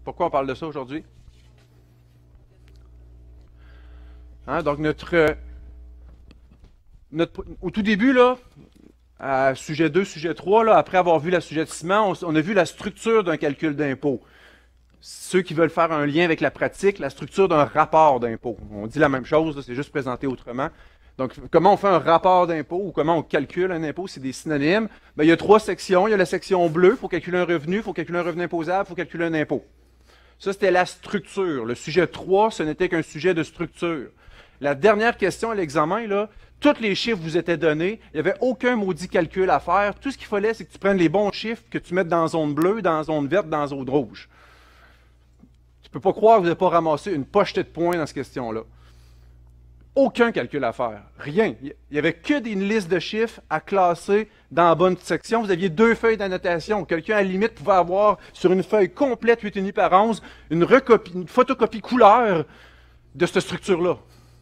Pourquoi on parle de ça aujourd'hui? Hein, donc, au tout début, là, à sujet 2, sujet 3, là, après avoir vu l'assujettissement, on a vu la structure d'un calcul d'impôt. Ceux qui veulent faire un lien avec la pratique, la structure d'un rapport d'impôt. On dit la même chose, c'est juste présenté autrement. Donc, comment on fait un rapport d'impôt ou comment on calcule un impôt, c'est des synonymes. Ben, il y a 3 sections. Il y a la section bleue, il faut calculer un revenu, il faut calculer un revenu imposable, il faut calculer un impôt. Ça, c'était la structure. Le sujet 3, ce n'était qu'un sujet de structure. La dernière question à l'examen, là, tous les chiffres vous étaient donnés, il n'y avait aucun maudit calcul à faire. Tout ce qu'il fallait, c'est que tu prennes les bons chiffres, que tu mettes dans la zone bleue, dans la zone verte, dans la zone rouge. Tu ne peux pas croire que vous n'avez pas ramassé une pochetée de points dans cette question-là. Aucun calcul à faire. Rien. Il n'y avait que des listes de chiffres à classer dans la bonne section. Vous aviez 2 feuilles d'annotation. Quelqu'un, à la limite, pouvait avoir sur une feuille complète 8,5 par 11 une photocopie couleur de cette structure-là.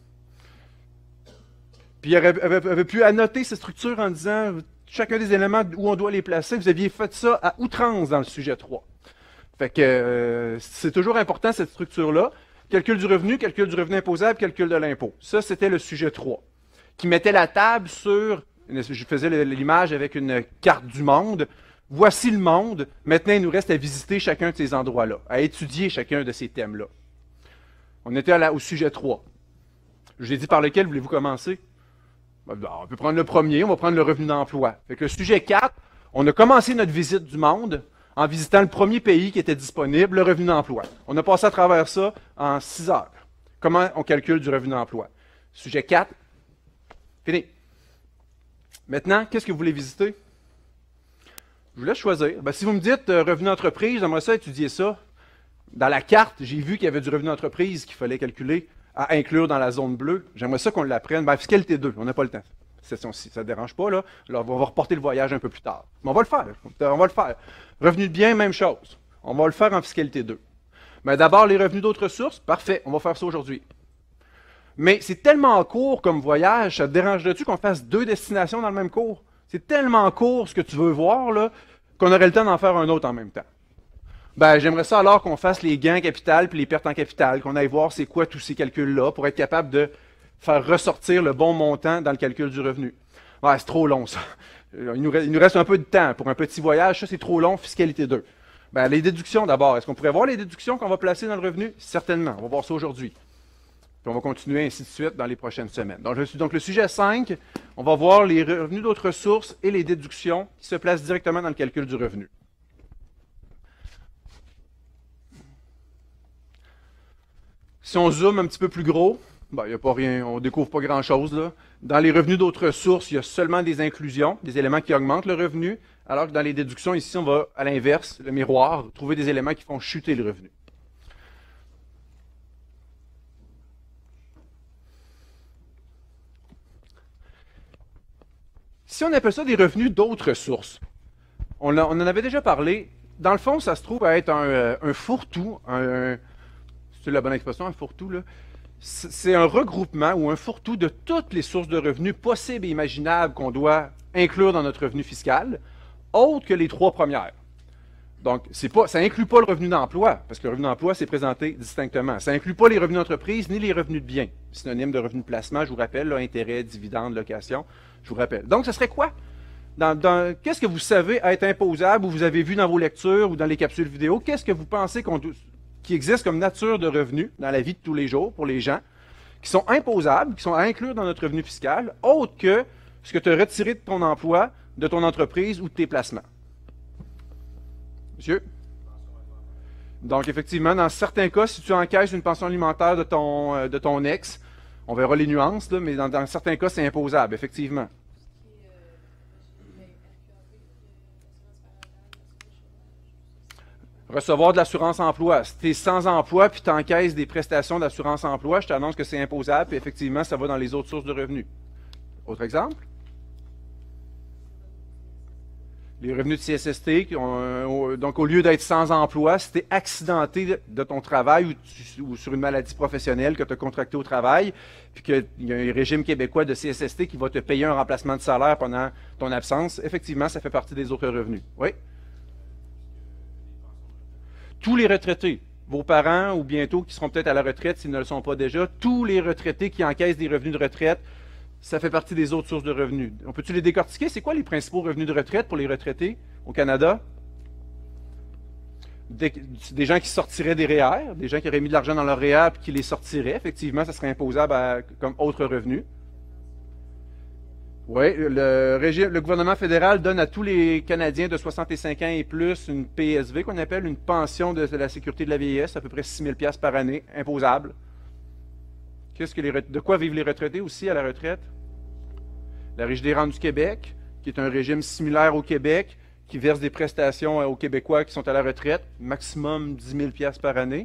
Puis il avait pu annoter cette structure en disant chacun des éléments où on doit les placer. Vous aviez fait ça à outrance dans le sujet 3. Fait que c'est toujours important, cette structure-là. Calcul du revenu imposable, calcul de l'impôt. Ça, c'était le sujet 3, qui mettait la table sur, je faisais l'image avec une carte du monde. Voici le monde. Maintenant, il nous reste à visiter chacun de ces endroits-là, à étudier chacun de ces thèmes-là. On était au sujet 3. Je vous ai dit par lequel voulez-vous commencer? On peut prendre le premier, on va prendre le revenu d'emploi. Fait que le sujet 4, on a commencé notre visite du monde en visitant le premier pays qui était disponible, le revenu d'emploi. On a passé à travers ça en 6 heures. Comment on calcule du revenu d'emploi? Sujet 4, fini. Maintenant, qu'est-ce que vous voulez visiter? Je vous laisse choisir. Ben, si vous me dites revenu d'entreprise, j'aimerais ça étudier ça. Dans la carte, j'ai vu qu'il y avait du revenu d'entreprise qu'il fallait calculer à inclure dans la zone bleue. J'aimerais ça qu'on l'apprenne. Ben, fiscalité 2, on n'a pas le temps. Session-ci, ça ne dérange pas, là. Alors, on va reporter le voyage un peu plus tard. Mais on va le faire. On va le faire. Revenu de bien, même chose. On va le faire en fiscalité 2. Mais d'abord, les revenus d'autres sources, parfait, on va faire ça aujourd'hui. Mais c'est tellement court comme voyage, ça te dérangerait-tu qu'on fasse 2 destinations dans le même cours? C'est tellement court ce que tu veux voir, là, qu'on aurait le temps d'en faire un autre en même temps. Ben, j'aimerais ça alors qu'on fasse les gains en capital puis les pertes en capital, qu'on aille voir c'est quoi tous ces calculs-là pour être capable de faire ressortir le bon montant dans le calcul du revenu. Ouais, c'est trop long, ça. Il nous reste un peu de temps pour un petit voyage. Ça, c'est trop long, fiscalité 2. Ben, les déductions d'abord. Est-ce qu'on pourrait voir les déductions qu'on va placer dans le revenu? Certainement. On va voir ça aujourd'hui. Puis on va continuer ainsi de suite dans les prochaines semaines. Donc le sujet 5, on va voir les revenus d'autres sources et les déductions qui se placent directement dans le calcul du revenu. Si on zoome un petit peu plus gros, ben, il n'y a pas rien, on ne découvre pas grand-chose, là. Dans les revenus d'autres sources, il y a seulement des inclusions, des éléments qui augmentent le revenu, alors que dans les déductions, ici, on va à l'inverse, le miroir, trouver des éléments qui font chuter le revenu. Si on appelle ça des revenus d'autres sources, on en avait déjà parlé, dans le fond, ça se trouve à être un fourre-tout, c'est la bonne expression, un fourre-tout, là. C'est un regroupement ou un fourre-tout de toutes les sources de revenus possibles et imaginables qu'on doit inclure dans notre revenu fiscal, autres que les 3 premières. Donc, ça n'inclut pas le revenu d'emploi, parce que le revenu d'emploi, c'est présenté distinctement. Ça n'inclut pas les revenus d'entreprise ni les revenus de biens. Synonyme de revenu de placement, je vous rappelle, là, intérêt, dividende, location, je vous rappelle. Donc, ce serait quoi? Qu'est-ce que vous savez être imposable ou vous avez vu dans vos lectures ou dans les capsules vidéo? Qu'est-ce que vous pensez qui existe comme nature de revenus dans la vie de tous les jours pour les gens, qui sont imposables, qui sont à inclure dans notre revenu fiscal, autre que ce que tu as retiré de ton emploi, de ton entreprise ou de tes placements? Monsieur? Donc, effectivement, dans certains cas, si tu encaisses une pension alimentaire de ton ex, on verra les nuances, là, mais dans certains cas, c'est imposable, effectivement. Recevoir de l'assurance emploi. Si tu es sans emploi puis tu encaisses des prestations d'assurance emploi, je t'annonce que c'est imposable et effectivement, ça va dans les autres sources de revenus. Autre exemple? Les revenus de CSST, donc au lieu d'être sans emploi, si tu es accidenté de ton travail ou sur une maladie professionnelle que tu as contracté au travail, puis qu'il y a un régime québécois de CSST qui va te payer un remplacement de salaire pendant ton absence, effectivement, ça fait partie des autres revenus. Oui? Tous les retraités. vos parents ou bientôt qui seront peut-être à la retraite s'ils ne le sont pas déjà, tous les retraités qui encaissent des revenus de retraite, ça fait partie des autres sources de revenus. On peut-tu les décortiquer? C'est quoi les principaux revenus de retraite pour les retraités au Canada? Des gens qui sortiraient des REER, des gens qui auraient mis de l'argent dans leur REER et qui les sortiraient. Effectivement, ça serait imposable comme autre revenu. Oui, le gouvernement fédéral donne à tous les Canadiens de 65 ans et plus une PSV, qu'on appelle une pension de la sécurité de la vieillesse, à peu près 6 000 $ par année, imposable. De quoi vivent les retraités aussi à la retraite? La Régie des rentes du Québec, qui est un régime similaire au Québec, qui verse des prestations aux Québécois qui sont à la retraite, maximum 10 000 $ par année.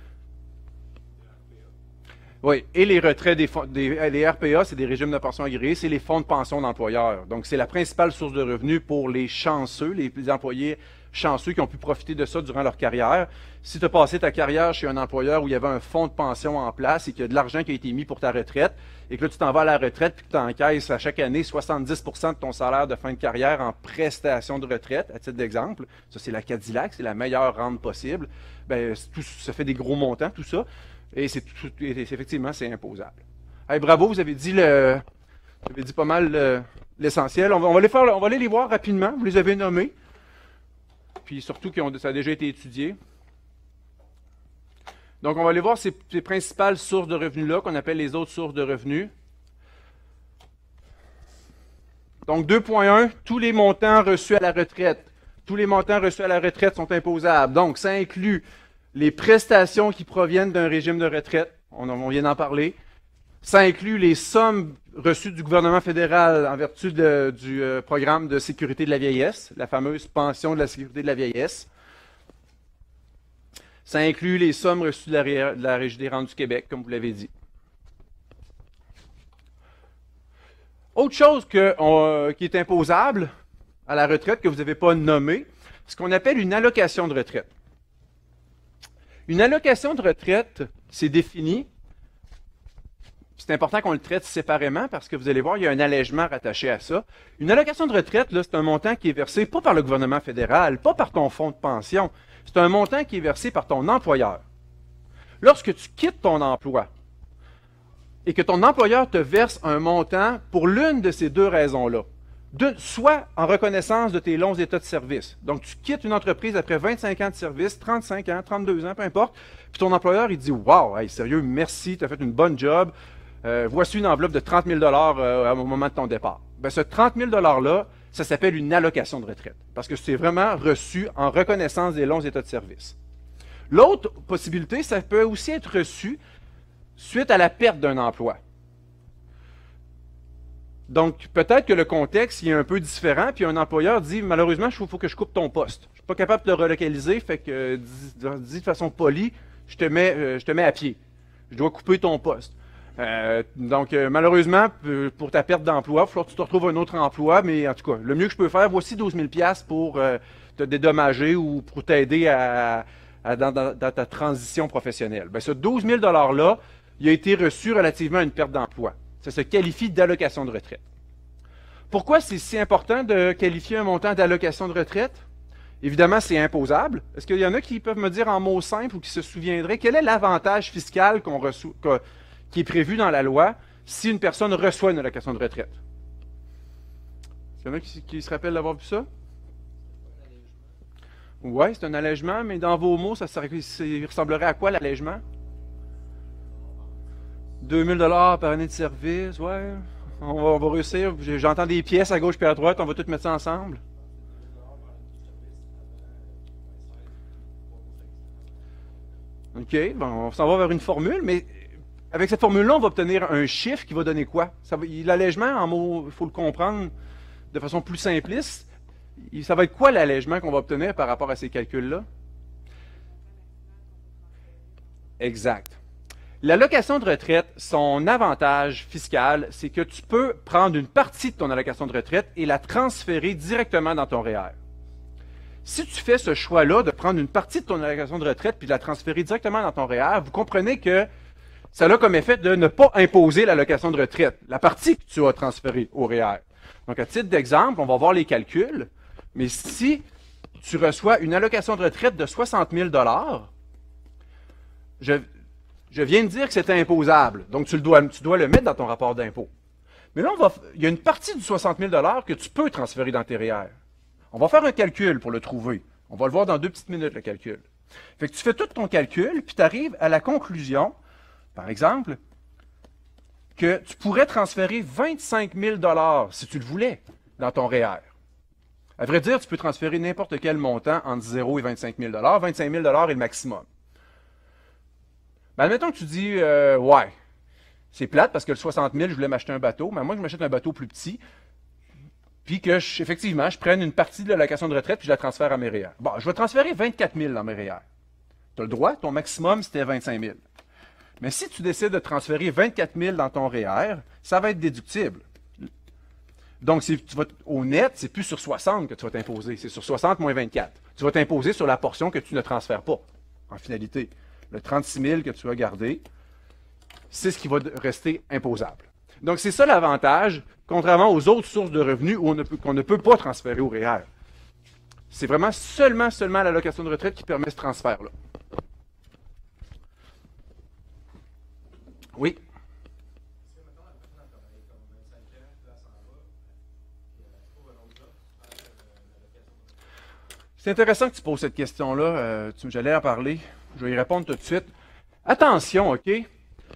Oui, et les retraits les RPA, c'est des régimes de pension agréés, c'est les fonds de pension d'employeurs. Donc, c'est la principale source de revenus pour les chanceux, les employés chanceux qui ont pu profiter de ça durant leur carrière. Si tu as passé ta carrière chez un employeur où il y avait un fonds de pension en place et qu'il y a de l'argent qui a été mis pour ta retraite, et que là, tu t'en vas à la retraite et que tu encaisses à chaque année 70 % de ton salaire de fin de carrière en prestation de retraite, à titre d'exemple, ça c'est la Cadillac, c'est la meilleure rente possible, bien, ça fait des gros montants, tout ça. Et effectivement, c'est imposable. Hey, bravo, vous avez dit pas mal l'essentiel. On va aller les voir rapidement. Vous les avez nommés. Puis surtout ça a déjà été étudié. Donc, on va aller voir ces principales sources de revenus-là, qu'on appelle les autres sources de revenus. Donc, 2.1, tous les montants reçus à la retraite. Tous les montants reçus à la retraite sont imposables. Donc, ça inclut les prestations qui proviennent d'un régime de retraite, on vient d'en parler. Ça inclut les sommes reçues du gouvernement fédéral en vertu du programme de sécurité de la vieillesse, la fameuse pension de la sécurité de la vieillesse. Ça inclut les sommes reçues de la Régie des rentes du Québec, comme vous l'avez dit. Autre chose qui est imposable à la retraite, que vous n'avez pas nommé, c'est ce qu'on appelle une allocation de retraite. Une allocation de retraite, c'est défini. C'est important qu'on le traite séparément parce que vous allez voir, il y a un allègement rattaché à ça. Une allocation de retraite, là, c'est un montant qui est versé pas par le gouvernement fédéral, pas par ton fonds de pension. C'est un montant qui est versé par ton employeur. Lorsque tu quittes ton emploi et que ton employeur te verse un montant pour l'une de ces deux raisons-là, soit en reconnaissance de tes longs états de service. Donc, tu quittes une entreprise après 25 ans de service, 35 ans, 32 ans, peu importe, puis ton employeur, il dit « Wow, hey, sérieux, merci, tu as fait une bonne job. Voici une enveloppe de 30 000 $ au moment de ton départ. » Bien, ce 30 000 $-là, ça s'appelle une allocation de retraite, parce que c'est vraiment reçu en reconnaissance des longs états de service. L'autre possibilité, ça peut aussi être reçu suite à la perte d'un emploi. Donc, peut-être que le contexte il est un peu différent, puis un employeur dit « Malheureusement, il faut que je coupe ton poste. Je ne suis pas capable de le relocaliser, fait que, dis de façon polie, je te mets à pied. Je dois couper ton poste. Donc, malheureusement, pour ta perte d'emploi, il va falloir que tu te retrouves un autre emploi, mais en tout cas, le mieux que je peux faire, voici 12 000 $ pour te dédommager ou pour t'aider dans ta transition professionnelle. » Bien, ce 12 000 $-là, il a été reçu relativement à une perte d'emploi. Ça se qualifie d'allocation de retraite. Pourquoi c'est si important de qualifier un montant d'allocation de retraite? Évidemment, c'est imposable. Est-ce qu'il y en a qui peuvent me dire en mots simples ou qui se souviendraient quel est l'avantage fiscal qui est prévu dans la loi si une personne reçoit une allocation de retraite? Est-ce qu'il y en a qui se rappellent d'avoir vu ça? Oui, c'est un allègement, mais dans vos mots, ça ressemblerait à quoi l'allègement? 2 000 $ par année de service, ouais. On va réussir. J'entends des pièces à gauche et à droite, on va tout mettre ça ensemble. OK, bon, on s'en va vers une formule, mais avec cette formule-là, on va obtenir un chiffre qui va donner quoi? L'allègement, en mots, il faut le comprendre de façon plus simpliste. Ça va être quoi l'allègement qu'on va obtenir par rapport à ces calculs-là? Exact. L'allocation de retraite, son avantage fiscal, c'est que tu peux prendre une partie de ton allocation de retraite et la transférer directement dans ton REER. Si tu fais ce choix-là de prendre une partie de ton allocation de retraite puis de la transférer directement dans ton REER, vous comprenez que ça a comme effet de ne pas imposer l'allocation de retraite, la partie que tu as transférée au REER. Donc, à titre d'exemple, on va voir les calculs, mais si tu reçois une allocation de retraite de 60 000 $, je viens de dire que c'était imposable. Donc, tu dois le mettre dans ton rapport d'impôt. Mais là, il y a une partie du 60 000 que tu peux transférer dans tes REER. On va faire un calcul pour le trouver. On va le voir dans 2 petites minutes, le calcul. Fait que tu fais tout ton calcul, puis tu arrives à la conclusion, par exemple, que tu pourrais transférer 25 000 si tu le voulais dans ton REER. À vrai dire, tu peux transférer n'importe quel montant entre 0 et 25 000 25 000 est le maximum. Ben, admettons que tu dis, ouais, c'est plate parce que le 60 000, je voulais m'acheter un bateau, mais moi, je m'achète un bateau plus petit, puis que, effectivement, je prenne une partie de l'allocation de retraite puis je la transfère à mes REER. Bon, je vais transférer 24 000 dans mes REER. Tu as le droit, ton maximum, c'était 25 000. Mais si tu décides de transférer 24 000 dans ton REER, ça va être déductible. Donc, si tu vas au net, c'est plus sur 60 que tu vas t'imposer, c'est sur 60 moins 24. Tu vas t'imposer sur la portion que tu ne transfères pas, en finalité. Le 36 000 que tu as gardé, c'est ce qui va rester imposable. Donc, c'est ça l'avantage, contrairement aux autres sources de revenus qu'on ne peut pas transférer au REER. C'est vraiment seulement l'allocation de retraite qui permet ce transfert-là. Oui. C'est intéressant que tu poses cette question-là. J'allais en parler. Je vais y répondre tout de suite. Attention, OK? Ce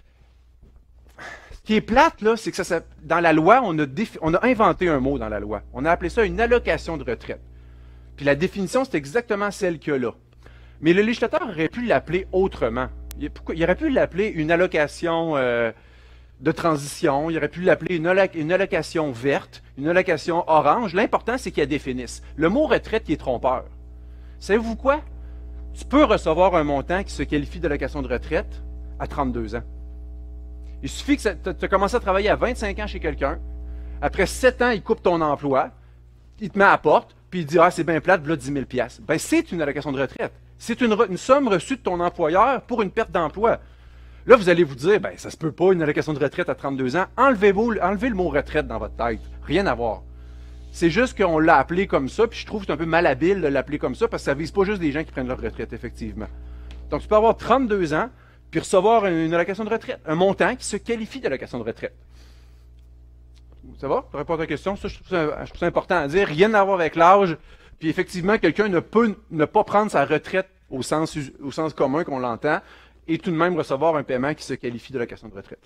qui est plate, là, c'est que dans la loi, on a inventé un mot dans la loi. On a appelé ça une allocation de retraite. Puis la définition, c'est exactement celle qu'il y a là. Mais le législateur aurait pu l'appeler autrement. Il aurait pu l'appeler une allocation de transition, il aurait pu l'appeler une allocation verte, une allocation orange. L'important, c'est qu'il la définisse. Le mot retraite, il est trompeur. Savez-vous quoi? Tu peux recevoir un montant qui se qualifie d'allocation de retraite à 32 ans. Il suffit que tu as commencé à travailler à 25 ans chez quelqu'un. Après 7 ans, il coupe ton emploi, il te met à la porte, puis il dit « Ah, c'est bien plate, voilà 10 000 ». Ben, c'est une allocation de retraite. C'est une somme reçue de ton employeur pour une perte d'emploi. Là, vous allez vous dire, ben, ça se peut pas, une allocation de retraite à 32 ans. Enlevez le mot retraite dans votre tête. Rien à voir. C'est juste qu'on l'a appelé comme ça, puis je trouve que c'est un peu malhabile de l'appeler comme ça, parce que ça vise pas juste des gens qui prennent leur retraite, effectivement. Donc, tu peux avoir 32 ans, puis recevoir une allocation de retraite, un montant qui se qualifie d'allocation de retraite. Ça va? Pour répondre à ta question, ça, je trouve ça important à dire. Rien à voir avec l'âge. Puis effectivement, quelqu'un ne peut ne pas prendre sa retraite au sens commun qu'on l'entend, et tout de même recevoir un paiement qui se qualifie d'allocation de retraite.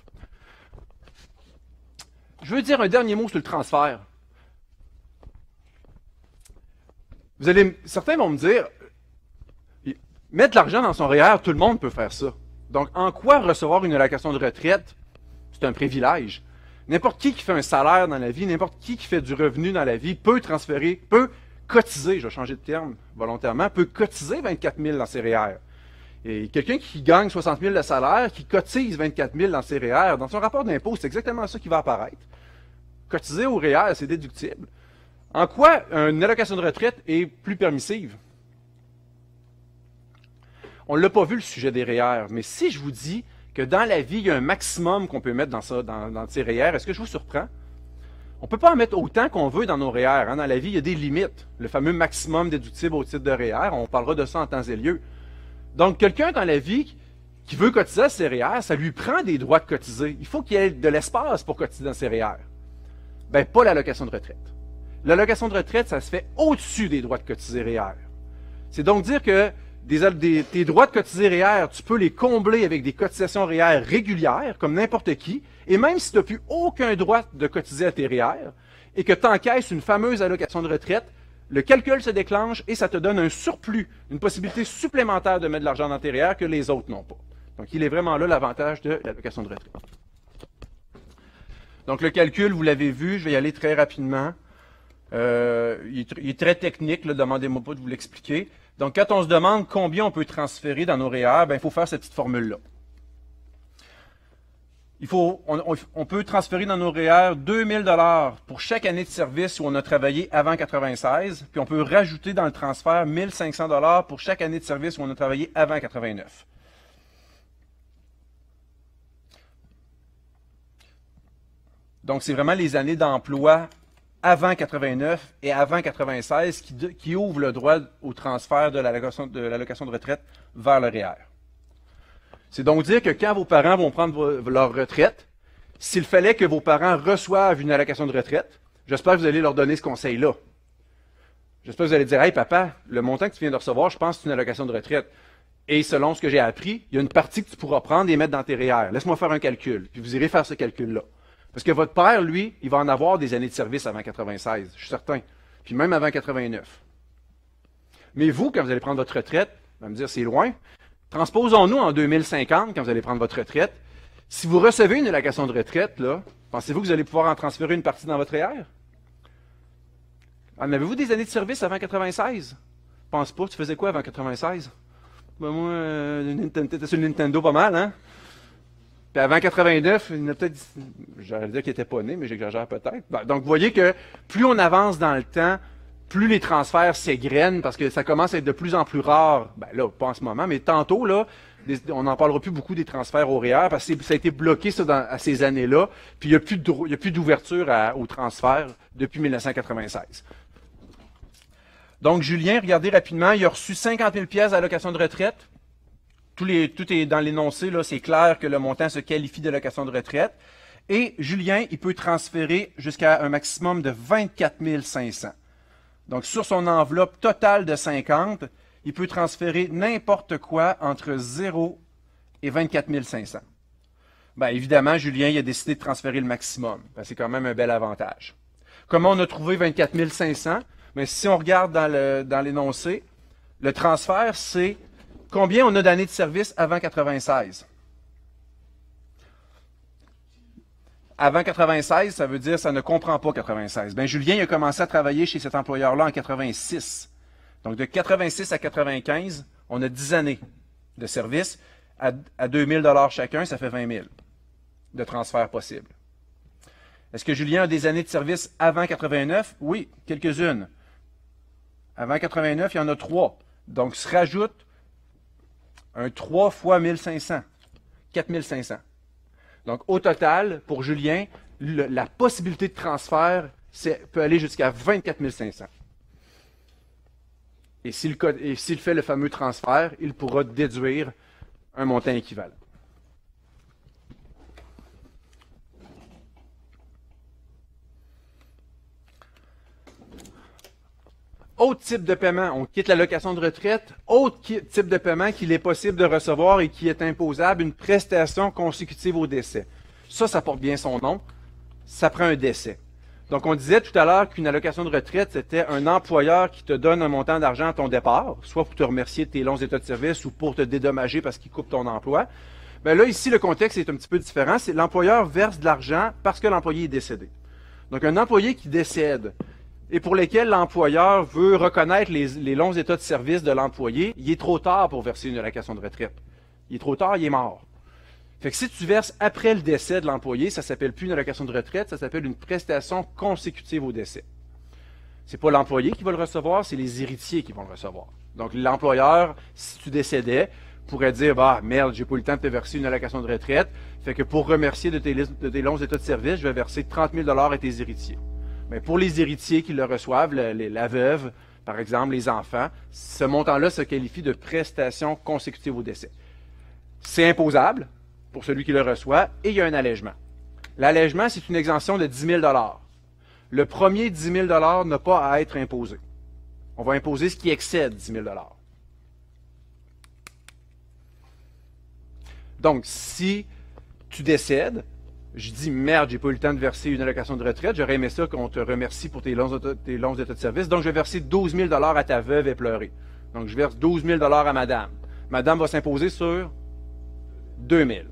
Je veux dire un dernier mot sur le transfert. Certains vont me dire, mettre de l'argent dans son REER, tout le monde peut faire ça. Donc, en quoi recevoir une allocation de retraite, c'est un privilège? N'importe qui fait un salaire dans la vie, n'importe qui fait du revenu dans la vie peut transférer, peut cotiser, je vais changer de terme volontairement, peut cotiser 24 000 dans ses REER. Et quelqu'un qui gagne 60 000 de salaire, qui cotise 24 000 dans ses REER, dans son rapport d'impôt, c'est exactement ça qui va apparaître. Cotiser au REER, c'est déductible. En quoi une allocation de retraite est plus permissive? On ne l'a pas vu le sujet des REER, mais si je vous dis que dans la vie, il y a un maximum qu'on peut mettre dans ces REER, est-ce que je vous surprends? On ne peut pas en mettre autant qu'on veut dans nos REER. Hein. Dans la vie, il y a des limites. Le fameux maximum déductible au titre de REER, on parlera de ça en temps et lieu. Donc, quelqu'un dans la vie qui veut cotiser à ses REER, ça lui prend des droits de cotiser. Il faut qu'il y ait de l'espace pour cotiser dans ses REER. Ben, pas l'allocation de retraite. L'allocation de retraite, ça se fait au-dessus des droits de cotiser REER. C'est donc dire que tes droits de cotiser REER, tu peux les combler avec des cotisations REER régulières, comme n'importe qui, et même si tu n'as plus aucun droit de cotiser à tes REER, et que tu encaisses une fameuse allocation de retraite, le calcul se déclenche et ça te donne un surplus, une possibilité supplémentaire de mettre de l'argent dans tes REER que les autres n'ont pas. Donc, il est vraiment là l'avantage de l'allocation de retraite. Donc, le calcul, vous l'avez vu, je vais y aller très rapidement. Il est très technique, demandez-moi pas de vous l'expliquer. Donc, quand on se demande combien on peut transférer dans nos REER, ben, il faut faire cette petite formule-là. On peut transférer dans nos REER 2 000 $ pour chaque année de service où on a travaillé avant 1996, puis on peut rajouter dans le transfert 1 500 $ pour chaque année de service où on a travaillé avant 1989. Donc, c'est vraiment les années d'emploi avant 89 et avant 96 qui ouvrent le droit au transfert de l'allocation de retraite vers le REER. C'est donc dire que quand vos parents vont prendre leur retraite, s'il fallait que vos parents reçoivent une allocation de retraite, j'espère que vous allez leur donner ce conseil-là. J'espère que vous allez dire, « Hey papa, le montant que tu viens de recevoir, je pense que c'est une allocation de retraite. Et selon ce que j'ai appris, il y a une partie que tu pourras prendre et mettre dans tes REER. Laisse-moi faire un calcul. » Puis vous irez faire ce calcul-là. Parce que votre père, lui, il va en avoir des années de service avant 96, je suis certain. Puis même avant 89. Mais vous, quand vous allez prendre votre retraite, vous allez me dire, c'est loin. Transposons-nous en 2050, quand vous allez prendre votre retraite. Si vous recevez une allocation de retraite, là, pensez-vous que vous allez pouvoir en transférer une partie dans votre REER? En avez-vous des années de service avant 96? Je pense pas. Tu faisais quoi avant 96? Ben moi, t'étais sur le Nintendo pas mal, hein? Puis avant 89, il y en a peut-être... J'allais dire qu'il n'était pas né, mais j'exagère peut-être. Ben, donc, vous voyez que plus on avance dans le temps, plus les transferts s'égrènent, parce que ça commence à être de plus en plus rare. Ben là, pas en ce moment, mais tantôt, là, on n'en parlera plus beaucoup des transferts au REER, parce que ça a été bloqué ça, à ces années-là, puis il n'y a plus d'ouverture aux transferts depuis 1996. Donc, Julien, regardez rapidement, il a reçu 50 000 pièces d'allocation de retraite. Tout est dans l'énoncé, là, c'est clair que le montant se qualifie d'allocation de retraite. Et Julien, il peut transférer jusqu'à un maximum de 24 500. Donc, sur son enveloppe totale de 50, il peut transférer n'importe quoi entre 0 et 24 500. Bien, évidemment, Julien, il a décidé de transférer le maximum. Ben, c'est quand même un bel avantage. Comment on a trouvé 24 500? Bien, si on regarde dans l'énoncé, le transfert, c'est combien on a d'années de service avant 96? Avant 96, ça veut dire ça ne comprend pas 96. Bien, Julien il a commencé à travailler chez cet employeur-là en 86. Donc, de 86 à 95, on a 10 années de service. À 2 000 chacun, ça fait 20 000 de transferts possibles. Est-ce que Julien a des années de service avant 89? Oui, quelques-unes. Avant 89, il y en a 3. Donc, se rajoute un 3 fois 1500. 4500. Donc, au total, pour Julien, la possibilité de transfert peut aller jusqu'à 24 500. Et s'il fait le fameux transfert, il pourra déduire un montant équivalent. Autre type de paiement, on quitte l'allocation de retraite. Autre type de paiement qu'il est possible de recevoir et qui est imposable, une prestation consécutive au décès. Ça porte bien son nom. Ça prend un décès. Donc, on disait tout à l'heure qu'une allocation de retraite, c'était un employeur qui te donne un montant d'argent à ton départ, soit pour te remercier de tes longs états de service ou pour te dédommager parce qu'il coupe ton emploi. Bien là, ici, le contexte est un petit peu différent. C'est l'employeur verse de l'argent parce que l'employé est décédé. Donc, un employé qui décède et pour lesquels l'employeur veut reconnaître les longs états de service de l'employé, il est trop tard pour verser une allocation de retraite. Il est trop tard, il est mort. Fait que si tu verses après le décès de l'employé, ça ne s'appelle plus une allocation de retraite, ça s'appelle une prestation consécutive au décès. Ce n'est pas l'employé qui va le recevoir, c'est les héritiers qui vont le recevoir. Donc l'employeur, si tu décédais, pourrait dire « Bah merde, j'ai pas eu le temps de te verser une allocation de retraite, fait que pour remercier de tes longs états de service, je vais verser 30 000 $ à tes héritiers. » Mais pour les héritiers qui le reçoivent, la veuve, par exemple, les enfants, ce montant-là se qualifie de prestation consécutive au décès. C'est imposable pour celui qui le reçoit, et il y a un allègement. L'allègement, c'est une exemption de 10 000 $. Le premier 10 000 $ n'a pas à être imposé. On va imposer ce qui excède 10 000 $. Donc, si tu décèdes, je dis, merde, j'ai pas eu le temps de verser une allocation de retraite, j'aurais aimé ça qu'on te remercie pour tes longs états de service, donc je vais verser 12 000 $ à ta veuve éplorée. Donc, je verse 12 000 $ à madame. Madame va s'imposer sur 2 000.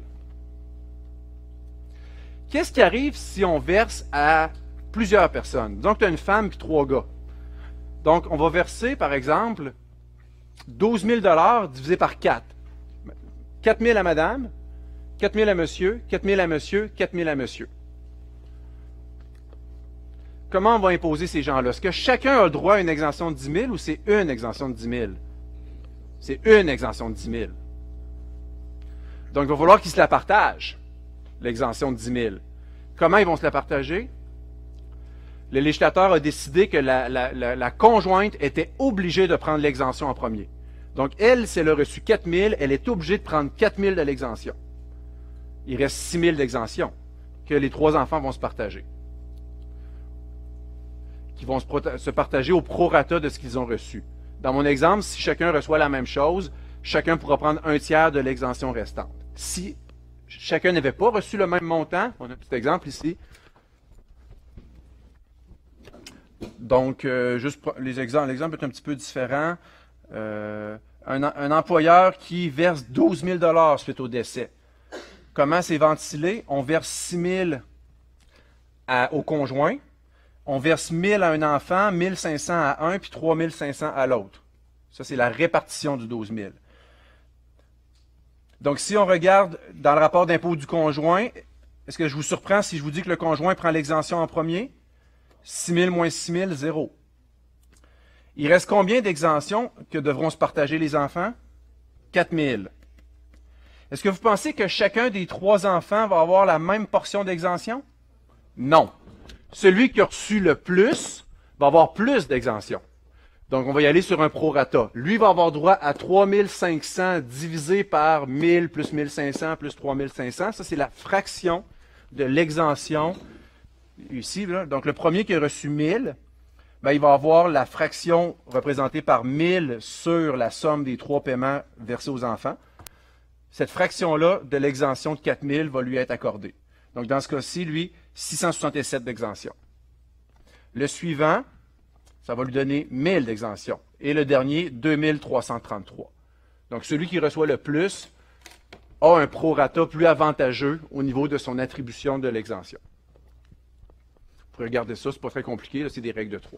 Qu'est-ce qui arrive si on verse à plusieurs personnes? Donc, tu as une femme et 3 gars. Donc, on va verser, par exemple, 12 000 $ divisé par 4. 4 000 à madame, 4 000 à monsieur, 4 000 à monsieur, 4 000 à monsieur. Comment on va imposer ces gens-là? Est-ce que chacun a le droit à une exemption de 10 000 ou c'est une exemption de 10 000? C'est une exemption de 10 000. Donc, il va falloir qu'ils se la partagent, l'exemption de 10 000. Comment ils vont se la partager? Le législateur a décidé que la conjointe était obligée de prendre l'exemption en premier. Donc, elle, si elle a reçu 4 000, elle est obligée de prendre 4 000 de l'exemption. Il reste 6 000 d'exemption que les 3 enfants vont se partager. Qui vont se partager au prorata de ce qu'ils ont reçu. Dans mon exemple, si chacun reçoit la même chose, chacun pourra prendre un tiers de l'exemption restante. Si chacun n'avait pas reçu le même montant, on a un petit exemple ici. Donc, l'exemple est un petit peu différent. Un employeur qui verse 12 000 suite au décès. Comment c'est ventilé? On verse 6 000 au conjoint. On verse 1 000 à un enfant, 1 500 à un, puis 3 500 à l'autre. Ça, c'est la répartition du 12 000. Donc, si on regarde dans le rapport d'impôt du conjoint, est-ce que je vous surprends si je vous dis que le conjoint prend l'exemption en premier? 6 000 moins 6 000, 0. Il reste combien d'exemptions que devront se partager les enfants? 4 000. Est-ce que vous pensez que chacun des 3 enfants va avoir la même portion d'exemption? Non. Celui qui a reçu le plus va avoir plus d'exemption. Donc, on va y aller sur un prorata. Lui va avoir droit à 3 500 divisé par 1000 plus 1 500 plus 3 500. Ça, c'est la fraction de l'exemption ici. Là. Donc, le premier qui a reçu 1000, ben, il va avoir la fraction représentée par 1000 sur la somme des 3 paiements versés aux enfants. Cette fraction-là de l'exemption de 4000 va lui être accordée. Donc, dans ce cas-ci, lui, 667 d'exemption. Le suivant, ça va lui donner 1000 d'exemption. Et le dernier, 2333. Donc, celui qui reçoit le plus a un prorata plus avantageux au niveau de son attribution de l'exemption. Vous pouvez regarder ça, c'est pas très compliqué, c'est des règles de 3.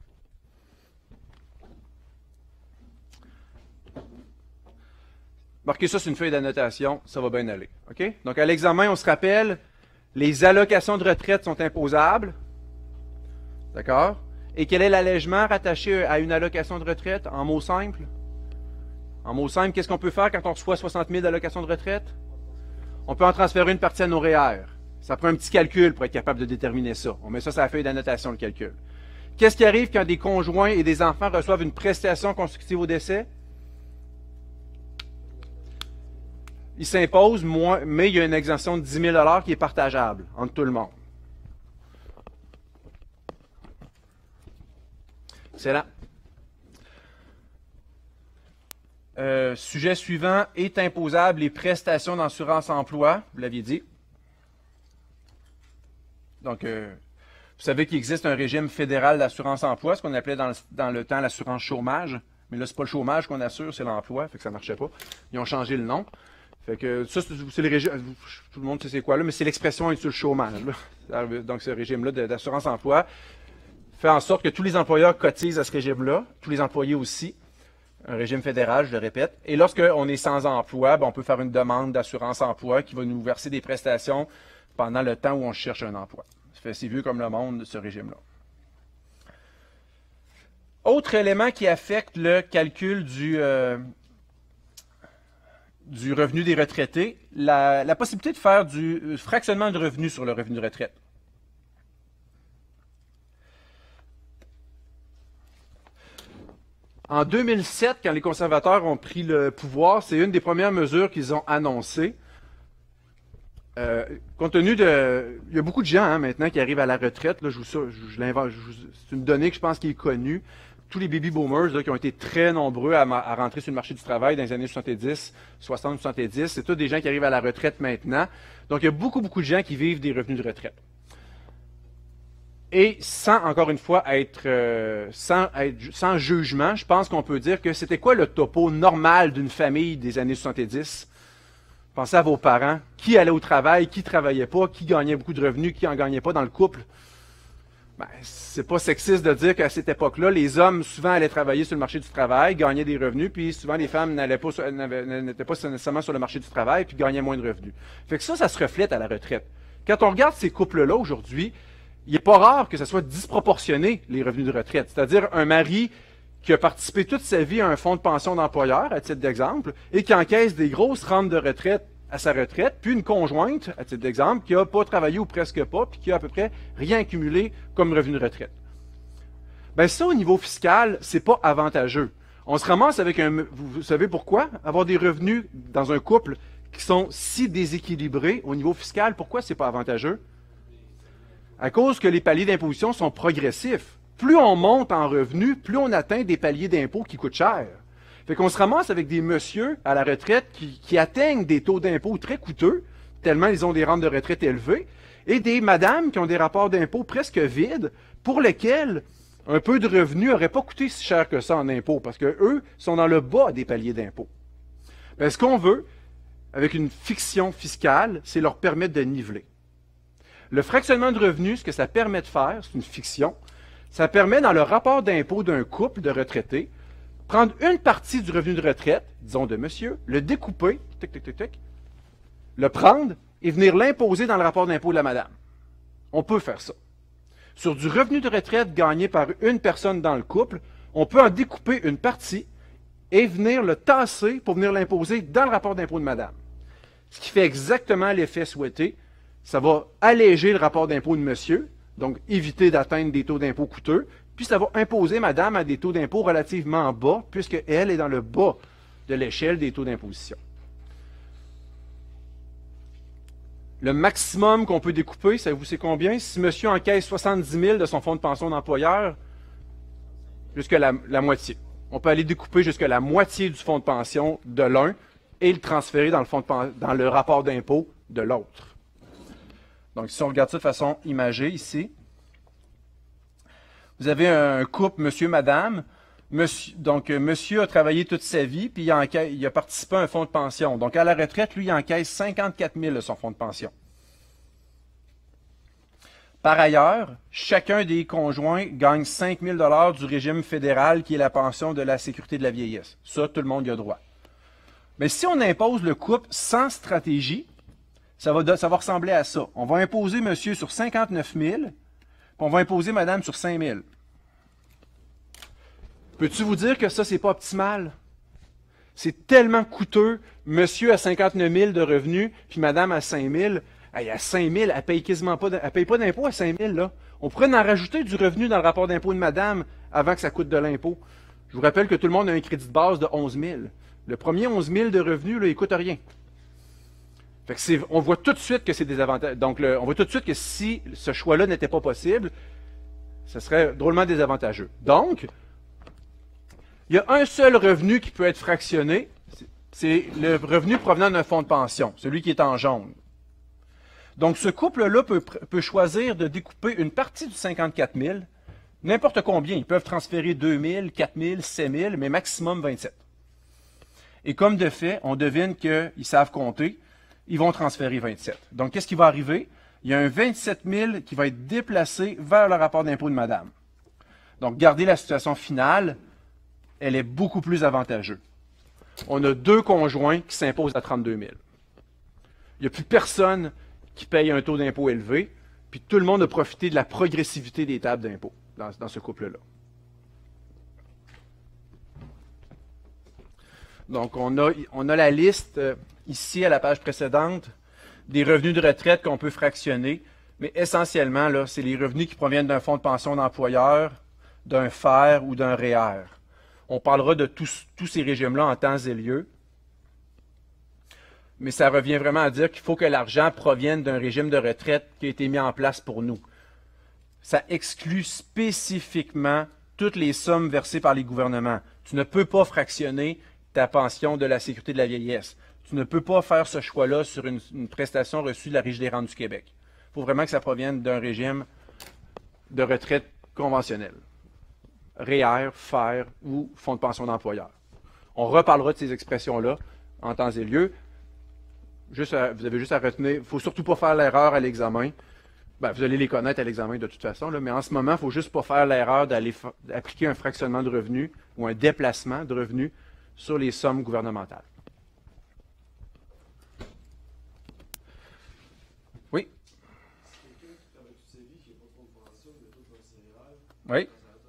Marquez ça sur une feuille d'annotation, ça va bien aller. OK? Donc, à l'examen, on se rappelle, les allocations de retraite sont imposables. D'accord? Et quel est l'allègement rattaché à une allocation de retraite en mots simples? En mots simples, qu'est-ce qu'on peut faire quand on reçoit 60 000 d'allocations de retraite? On peut en transférer une partie à nos REER. Ça prend un petit calcul pour être capable de déterminer ça. On met ça sur la feuille d'annotation, le calcul. Qu'est-ce qui arrive quand des conjoints et des enfants reçoivent une prestation consécutive au décès? Il s'impose, mais il y a une exemption de 10 000 qui est partageable entre tout le monde. Excellent. Sujet suivant, est imposable les prestations d'assurance emploi, vous l'aviez dit. Donc, vous savez qu'il existe un régime fédéral d'assurance emploi, ce qu'on appelait dans le temps l'assurance chômage. Mais là, c'est pas le chômage qu'on assure, c'est l'emploi, fait que ça ne marchait pas. Ils ont changé le nom. Fait que ça, c'est le régime, tout le monde sait c'est quoi là, mais c'est l'expression sur le chômage. Là. Donc, ce régime-là d'assurance emploi fait en sorte que tous les employeurs cotisent à ce régime-là, tous les employés aussi. Un régime fédéral, je le répète. Et lorsqu'on est sans emploi, ben, on peut faire une demande d'assurance emploi qui va nous verser des prestations pendant le temps où on cherche un emploi. C'est vieux comme le monde, ce régime-là. Autre élément qui affecte le calcul du revenu des retraités, la possibilité de faire du fractionnement de revenus sur le revenu de retraite. En 2007, quand les conservateurs ont pris le pouvoir, c'est une des premières mesures qu'ils ont annoncées. Compte tenu de... Il y a beaucoup de gens maintenant qui arrivent à la retraite. Là, c'est une donnée que je pense qui est connue. Tous les baby boomers là, qui ont été très nombreux à rentrer sur le marché du travail dans les années 70, 60, 70, c'est tous des gens qui arrivent à la retraite maintenant. Donc, il y a beaucoup de gens qui vivent des revenus de retraite. Et sans, encore une fois, sans jugement, je pense qu'on peut dire que c'était quoi le topo normal d'une famille des années 70? Pensez à vos parents. Qui allait au travail, qui travaillait pas, qui gagnait beaucoup de revenus, qui en gagnait pas dans le couple? Ben, c'est pas sexiste de dire qu'à cette époque-là, les hommes souvent allaient travailler sur le marché du travail, gagnaient des revenus, puis souvent les femmes n'étaient pas nécessairement sur le marché du travail, puis gagnaient moins de revenus. Fait que ça se reflète à la retraite. Quand on regarde ces couples-là aujourd'hui, il n'est pas rare que ce soit disproportionné, les revenus de retraite. C'est-à-dire un mari qui a participé toute sa vie à un fonds de pension d'employeur, à titre d'exemple, et qui encaisse des grosses rentes de retraite à sa retraite, puis une conjointe, à titre d'exemple, qui n'a pas travaillé ou presque pas, puis qui a à peu près rien accumulé comme revenu de retraite. Bien ça, au niveau fiscal, c'est pas avantageux. On se ramasse avec vous savez pourquoi? Avoir des revenus dans un couple qui sont si déséquilibrés au niveau fiscal, pourquoi c'est pas avantageux? À cause que les paliers d'imposition sont progressifs. Plus on monte en revenus, plus on atteint des paliers d'impôt qui coûtent cher. Fait qu'on se ramasse avec des messieurs à la retraite qui atteignent des taux d'impôt très coûteux, tellement ils ont des rentes de retraite élevées, et des madames qui ont des rapports d'impôt presque vides, pour lesquels un peu de revenus n'aurait pas coûté si cher que ça en impôts, parce qu'eux sont dans le bas des paliers d'impôt. Ce qu'on veut, avec une fiction fiscale, c'est leur permettre de niveler. Le fractionnement de revenus, ce que ça permet de faire, c'est une fiction, ça permet dans le rapport d'impôt d'un couple de retraités, prendre une partie du revenu de retraite, disons de monsieur, le découper, le prendre et venir l'imposer dans le rapport d'impôt de la madame. On peut faire ça. Sur du revenu de retraite gagné par une personne dans le couple, on peut en découper une partie et venir le tasser pour venir l'imposer dans le rapport d'impôt de madame. Ce qui fait exactement l'effet souhaité. Ça va alléger le rapport d'impôt de monsieur, donc éviter d'atteindre des taux d'impôt coûteux, puis ça va imposer madame à des taux d'impôt relativement bas, puisqu'elle est dans le bas de l'échelle des taux d'imposition. Le maximum qu'on peut découper, savez-vous c'est combien? Si monsieur encaisse 70 000 de son fonds de pension d'employeur, jusqu'à la moitié. On peut aller découper jusqu'à la moitié du fonds de pension de l'un et le transférer dans le rapport d'impôt de l'autre. Donc, si on regarde ça de façon imagée ici, vous avez un couple, monsieur, madame. Monsieur a travaillé toute sa vie, puis il a participé à un fonds de pension. Donc, à la retraite, lui, il encaisse 54 000 de son fonds de pension. Par ailleurs, chacun des conjoints gagne 5 000 $ du régime fédéral qui est la pension de la sécurité de la vieillesse. Ça, tout le monde y a droit. Mais si on impose le couple sans stratégie, ça va ressembler à ça. On va imposer monsieur sur 59 000, puis on va imposer madame sur 5 000. Peux-tu vous dire que ça, c'est pas optimal? C'est tellement coûteux. Monsieur a 59 000 de revenus, puis madame a 5 000. À 5 000, elle paye quasiment pas, elle paye pas d'impôt à 5 000, là. On pourrait en rajouter du revenu dans le rapport d'impôt de madame avant que ça coûte de l'impôt. Je vous rappelle que tout le monde a un crédit de base de 11 000. Le premier 11 000 de revenus, là, il coûte rien. Fait que on voit tout de suite que c'est des avantages. Donc, on voit tout de suite que si ce choix-là n'était pas possible, ce serait drôlement désavantageux. Donc, il y a un seul revenu qui peut être fractionné, c'est le revenu provenant d'un fonds de pension, celui qui est en jaune. Donc, ce couple-là peut choisir de découper une partie du 54 000, n'importe combien. Ils peuvent transférer 2 000, 4 000, 7 000, mais maximum 27. Et comme de fait, on devine qu'ils savent compter, ils vont transférer 27. Donc, qu'est-ce qui va arriver? Il y a un 27 000 qui va être déplacé vers le rapport d'impôt de madame. Donc, gardez la situation finale, elle est beaucoup plus avantageuse. On a deux conjoints qui s'imposent à 32 000. Il n'y a plus personne qui paye un taux d'impôt élevé, puis tout le monde a profité de la progressivité des tables d'impôt dans ce couple-là. Donc, on a la liste ici à la page précédente des revenus de retraite qu'on peut fractionner, mais essentiellement, là, c'est les revenus qui proviennent d'un fonds de pension d'employeur, d'un FER ou d'un REER. On parlera de tous ces régimes-là en temps et lieu, mais ça revient vraiment à dire qu'il faut que l'argent provienne d'un régime de retraite qui a été mis en place pour nous. Ça exclut spécifiquement toutes les sommes versées par les gouvernements. Tu ne peux pas fractionner ta pension de la sécurité de la vieillesse. Tu ne peux pas faire ce choix-là sur une prestation reçue de la Régie des rentes du Québec. Il faut vraiment que ça provienne d'un régime de retraite conventionnel. REER, FER ou Fonds de pension d'employeur. On reparlera de ces expressions-là en temps et lieu. Vous avez juste à retenir, il ne faut surtout pas faire l'erreur à l'examen. Ben, vous allez les connaître à l'examen de toute façon, là, mais en ce moment, il ne faut juste pas faire l'erreur d'aller appliquer un fractionnement de revenus ou un déplacement de revenus sur les sommes gouvernementales. Oui? Oui?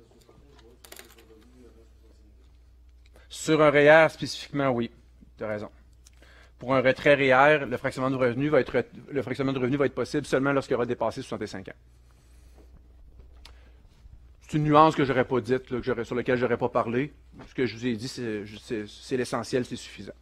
Sur un REER spécifiquement, oui. Tu as raison. Pour un retrait REER, le fractionnement de revenu va être possible seulement lorsqu'il aura dépassé 65 ans. c'est une nuance que j'aurais pas dite, là, sur laquelle j'aurais pas parlé. Ce que je vous ai dit, c'est l'essentiel, c'est suffisant.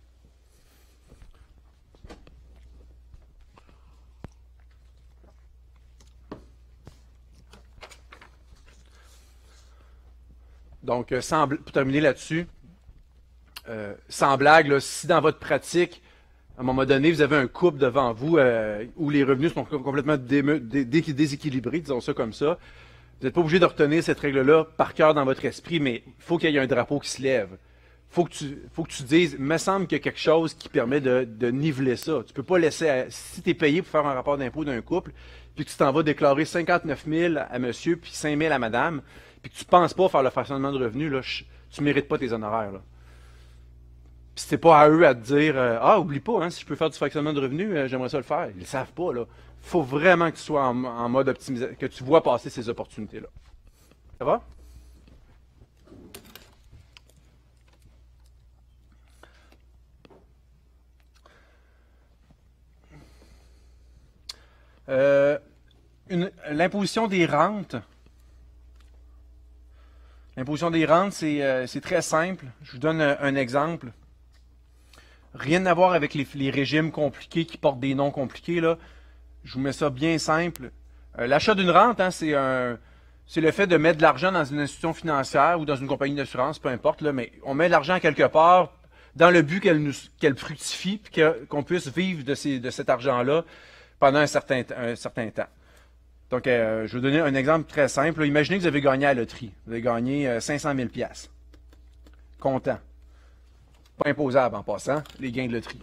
Donc, pour terminer là-dessus, sans blague, là, si dans votre pratique, à un moment donné, vous avez un couple devant vous où les revenus sont complètement déséquilibrés, disons ça comme ça, vous n'êtes pas obligé de retenir cette règle-là par cœur dans votre esprit, mais il faut qu'il y ait un drapeau qui se lève. Faut que tu dises, il me semble qu'il y a quelque chose qui permet de niveler ça. Tu peux pas laisser, si tu es payé pour faire un rapport d'impôt d'un couple, puis que tu t'en vas déclarer 59 000 à monsieur, puis 5 000 à madame, puis que tu ne penses pas faire le fractionnement de revenus, là, tu ne mérites pas tes honoraires. Là. Puis c'est pas à eux à te dire ah, oublie pas, hein, si je peux faire du fractionnement de revenus, j'aimerais ça le faire. Ils le savent pas, là. Faut vraiment que tu sois en mode optimisation, que tu vois passer ces opportunités-là. Ça va? L'imposition des rentes. L'imposition des rentes, c'est très simple. Je vous donne un exemple. Rien à voir avec les régimes compliqués qui portent des noms compliqués, là. Je vous mets ça bien simple. L'achat d'une rente, hein, c'est le fait de mettre de l'argent dans une institution financière ou dans une compagnie d'assurance, peu importe, là, mais on met de l'argent quelque part dans le but qu'elle fructifie et qu'on puisse vivre de cet argent-là pendant un certain temps. Donc, je vais vous donner un exemple très simple. Imaginez que vous avez gagné à la loterie. Vous avez gagné 500 000 $. Content. Pas imposable en passant, les gains de loterie.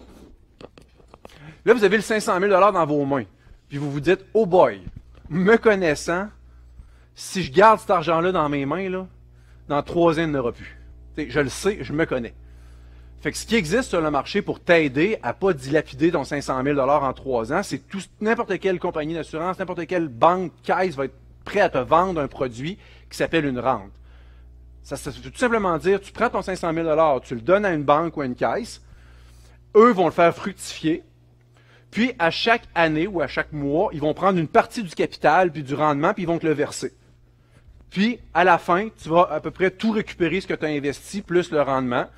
Là, vous avez le 500 000 $ dans vos mains. Puis vous vous dites, oh boy, me connaissant, si je garde cet argent-là dans mes mains, là, dans 3 ans, il n'y en aura plus. T'sais, je le sais, je me connais. Fait que ce qui existe sur le marché pour t'aider à ne pas dilapider ton 500 000 $ en 3 ans, c'est n'importe quelle compagnie d'assurance, n'importe quelle banque, caisse va être prêt à te vendre un produit qui s'appelle une rente. Ça veut tout simplement dire, tu prends ton 500 000 $, tu le donnes à une banque ou à une caisse, eux vont le faire fructifier, puis à chaque année ou à chaque mois, ils vont prendre une partie du capital puis du rendement, puis ils vont te le verser. Puis, à la fin, tu vas à peu près tout récupérer ce que tu as investi, plus le rendement.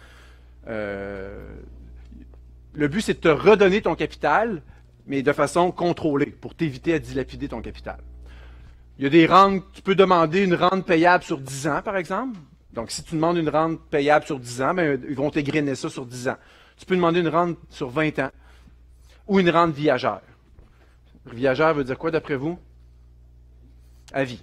Le but, c'est de te redonner ton capital, mais de façon contrôlée, pour t'éviter à dilapider ton capital. Il y a des rentes, tu peux demander une rente payable sur 10 ans, par exemple. Donc, si tu demandes une rente payable sur 10 ans, ben, ils vont t'égrener ça sur 10 ans. Tu peux demander une rente sur 20 ans ou une rente viagère. Viagère veut dire quoi, d'après vous? À vie.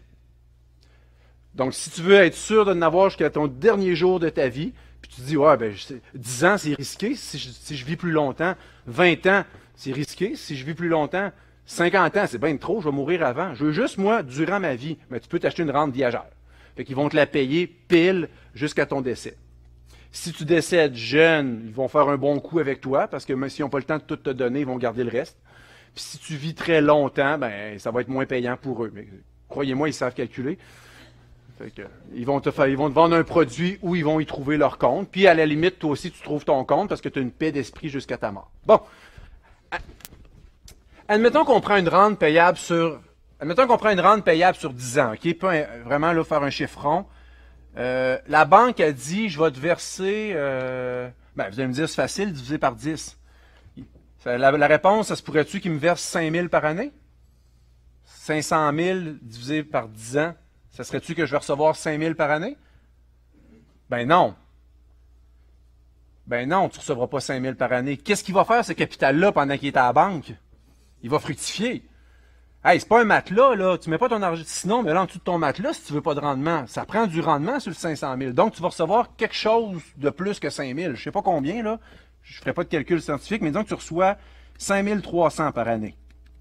Donc, si tu veux être sûr de n'avoir jusqu'à ton dernier jour de ta vie, puis tu te dis, ouais, ben, 10 ans, c'est risqué si je vis plus longtemps. 20 ans, c'est risqué. Si je vis plus longtemps, 50 ans, c'est bien trop, je vais mourir avant. Je veux juste, moi, durant ma vie, mais tu peux t'acheter une rente viagère. Fait qu'ils vont te la payer pile jusqu'à ton décès. Si tu décèdes jeune, ils vont faire un bon coup avec toi, parce que même s'ils n'ont pas le temps de tout te donner, ils vont garder le reste. Puis si tu vis très longtemps, ben, ça va être moins payant pour eux. Mais croyez-moi, ils savent calculer. Fait que, ils vont te vendre un produit où ils vont y trouver leur compte. Puis à la limite, toi aussi, tu trouves ton compte parce que tu as une paix d'esprit jusqu'à ta mort. Bon. Admettons qu'on prend une rente payable sur 10 ans, OK? Pas vraiment là, faire un chiffron. La banque a dit, je vais te verser, ben, vous allez me dire, c'est facile, divisé par 10. La réponse, ça se pourrait-tu qu'il me verse 5 000 par année? 500 000 divisé par 10 ans, ça serait-tu que je vais recevoir 5 000 par année? Ben non. Ben non, tu ne recevras pas 5 000 par année. Qu'est-ce qu'il va faire, ce capital-là, pendant qu'il est à la banque? Il va fructifier. Hey, c'est pas un matelas, là. Tu mets pas ton argent. Sinon, mais là, en dessous de ton matelas, si tu veux pas de rendement, ça prend du rendement sur le 500 000. Donc, tu vas recevoir quelque chose de plus que 5 000. Je sais pas combien, là. Je ferai pas de calcul scientifique, mais disons que tu reçois 5 300 par année.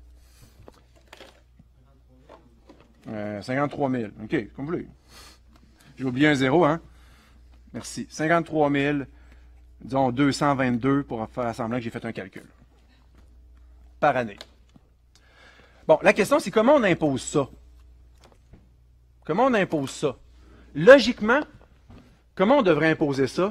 53 000. OK, comme vous voulez. J'ai oublié un zéro, hein? Merci. 53 000, disons 222 pour faire semblant que j'ai fait un calcul. Par année. Bon, la question, c'est comment on impose ça? Comment on impose ça? Logiquement, comment on devrait imposer ça?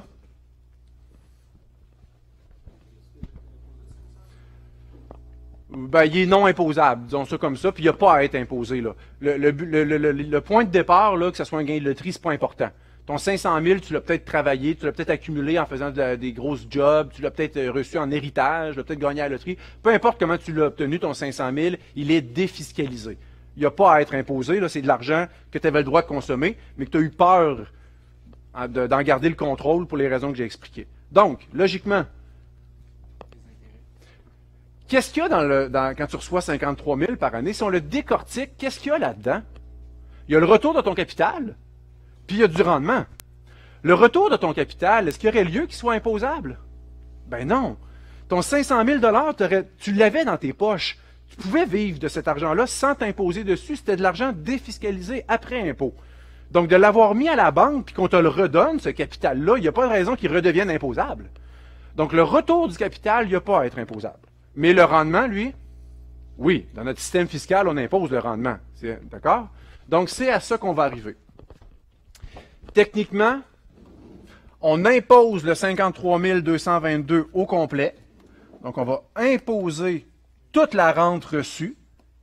Ben, il est non imposable, disons ça comme ça, puis il n'y a pas à être imposé. Là. Le point de départ, là, que ce soit un gain de loterie, c'est pas important. Ton 500 000, tu l'as peut-être travaillé, tu l'as peut-être accumulé en faisant des grosses jobs, tu l'as peut-être reçu en héritage, tu l'as peut-être gagné à la loterie. Peu importe comment tu l'as obtenu, ton 500 000, il est défiscalisé. Il n'y a pas à être imposé, là, c'est de l'argent que tu avais le droit de consommer, mais que tu as eu peur d'en garder le contrôle pour les raisons que j'ai expliquées. Donc, logiquement, qu'est-ce qu'il y a quand tu reçois 53 000 par année? Si on le décortique, qu'est-ce qu'il y a là-dedans? Il y a le retour de ton capital, puis il y a du rendement. Le retour de ton capital, est-ce qu'il y aurait lieu qu'il soit imposable? Ben non. Ton 500 000 tu l'avais dans tes poches. Tu pouvais vivre de cet argent-là sans t'imposer dessus. C'était de l'argent défiscalisé après impôt. Donc, de l'avoir mis à la banque puis qu'on te le redonne, ce capital-là, il n'y a pas de raison qu'il redevienne imposable. Donc, le retour du capital, il n'y a pas à être imposable. Mais le rendement, lui, oui, dans notre système fiscal, on impose le rendement. D'accord? Donc, c'est à ça qu'on va arriver. Techniquement, on impose le 53 222 au complet. Donc, on va imposer toute la rente reçue.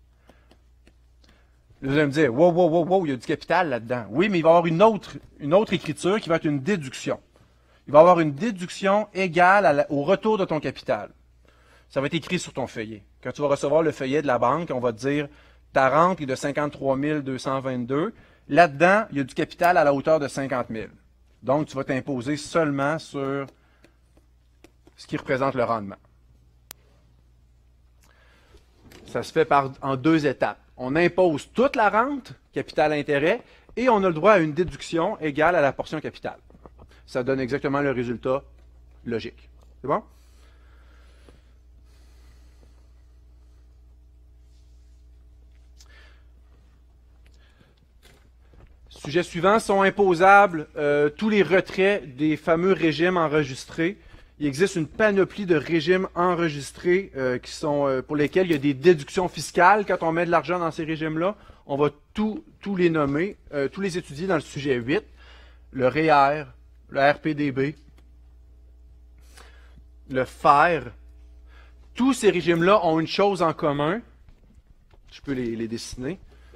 Vous allez me dire, wow, il y a du capital là-dedans. Oui, mais il va y avoir une autre écriture qui va être une déduction. Il va y avoir une déduction égale au retour de ton capital. Ça va être écrit sur ton feuillet. Quand tu vas recevoir le feuillet de la banque, on va te dire, ta rente est de 53 222. Là-dedans, il y a du capital à la hauteur de 50 000. Donc, tu vas t'imposer seulement sur ce qui représente le rendement. Ça se fait en deux étapes. On impose toute la rente, capital-intérêt, et on a le droit à une déduction égale à la portion capitale. Ça donne exactement le résultat logique. C'est bon? Sujet suivant, sont imposables tous les retraits des fameux régimes enregistrés. Il existe une panoplie de régimes enregistrés pour lesquels il y a des déductions fiscales quand on met de l'argent dans ces régimes-là. On va tous les nommer, tous les étudier dans le sujet 8. Le REER, le RPDB, le FER. Tous ces régimes-là ont une chose en commun. Je peux les dessiner.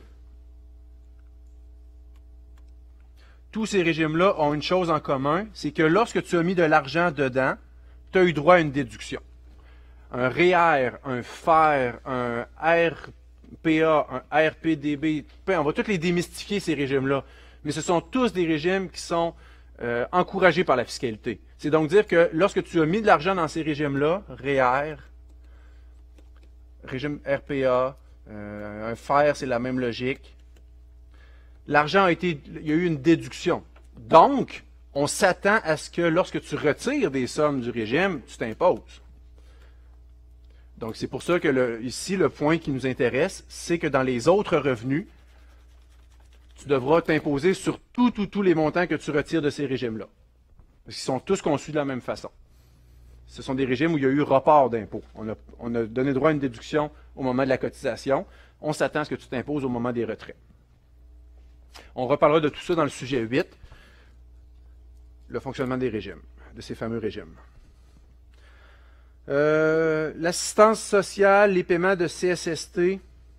Tous ces régimes-là ont une chose en commun, c'est que lorsque tu as mis de l'argent dedans, tu as eu droit à une déduction. Un REER, un FER, un RPA, un RPDB, on va tous les démystifier, ces régimes-là. Mais ce sont tous des régimes qui sont encouragés par la fiscalité. C'est donc dire que lorsque tu as mis de l'argent dans ces régimes-là, REER, régime RPA, un FER, c'est la même logique, l'argent il y a eu une déduction. Donc, on s'attend à ce que lorsque tu retires des sommes du régime, tu t'imposes. Donc, c'est pour ça que ici, le point qui nous intéresse, c'est que dans les autres revenus, tu devras t'imposer sur tous les montants que tu retires de ces régimes-là. Parce qu'ils sont tous conçus de la même façon. Ce sont des régimes où il y a eu report d'impôt. On a donné droit à une déduction au moment de la cotisation. On s'attend à ce que tu t'imposes au moment des retraits. On reparlera de tout ça dans le sujet 8, le fonctionnement des régimes, de ces fameux régimes. L'assistance sociale, les paiements de CSST,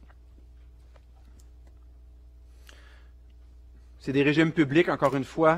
c'est des régimes publics, encore une fois.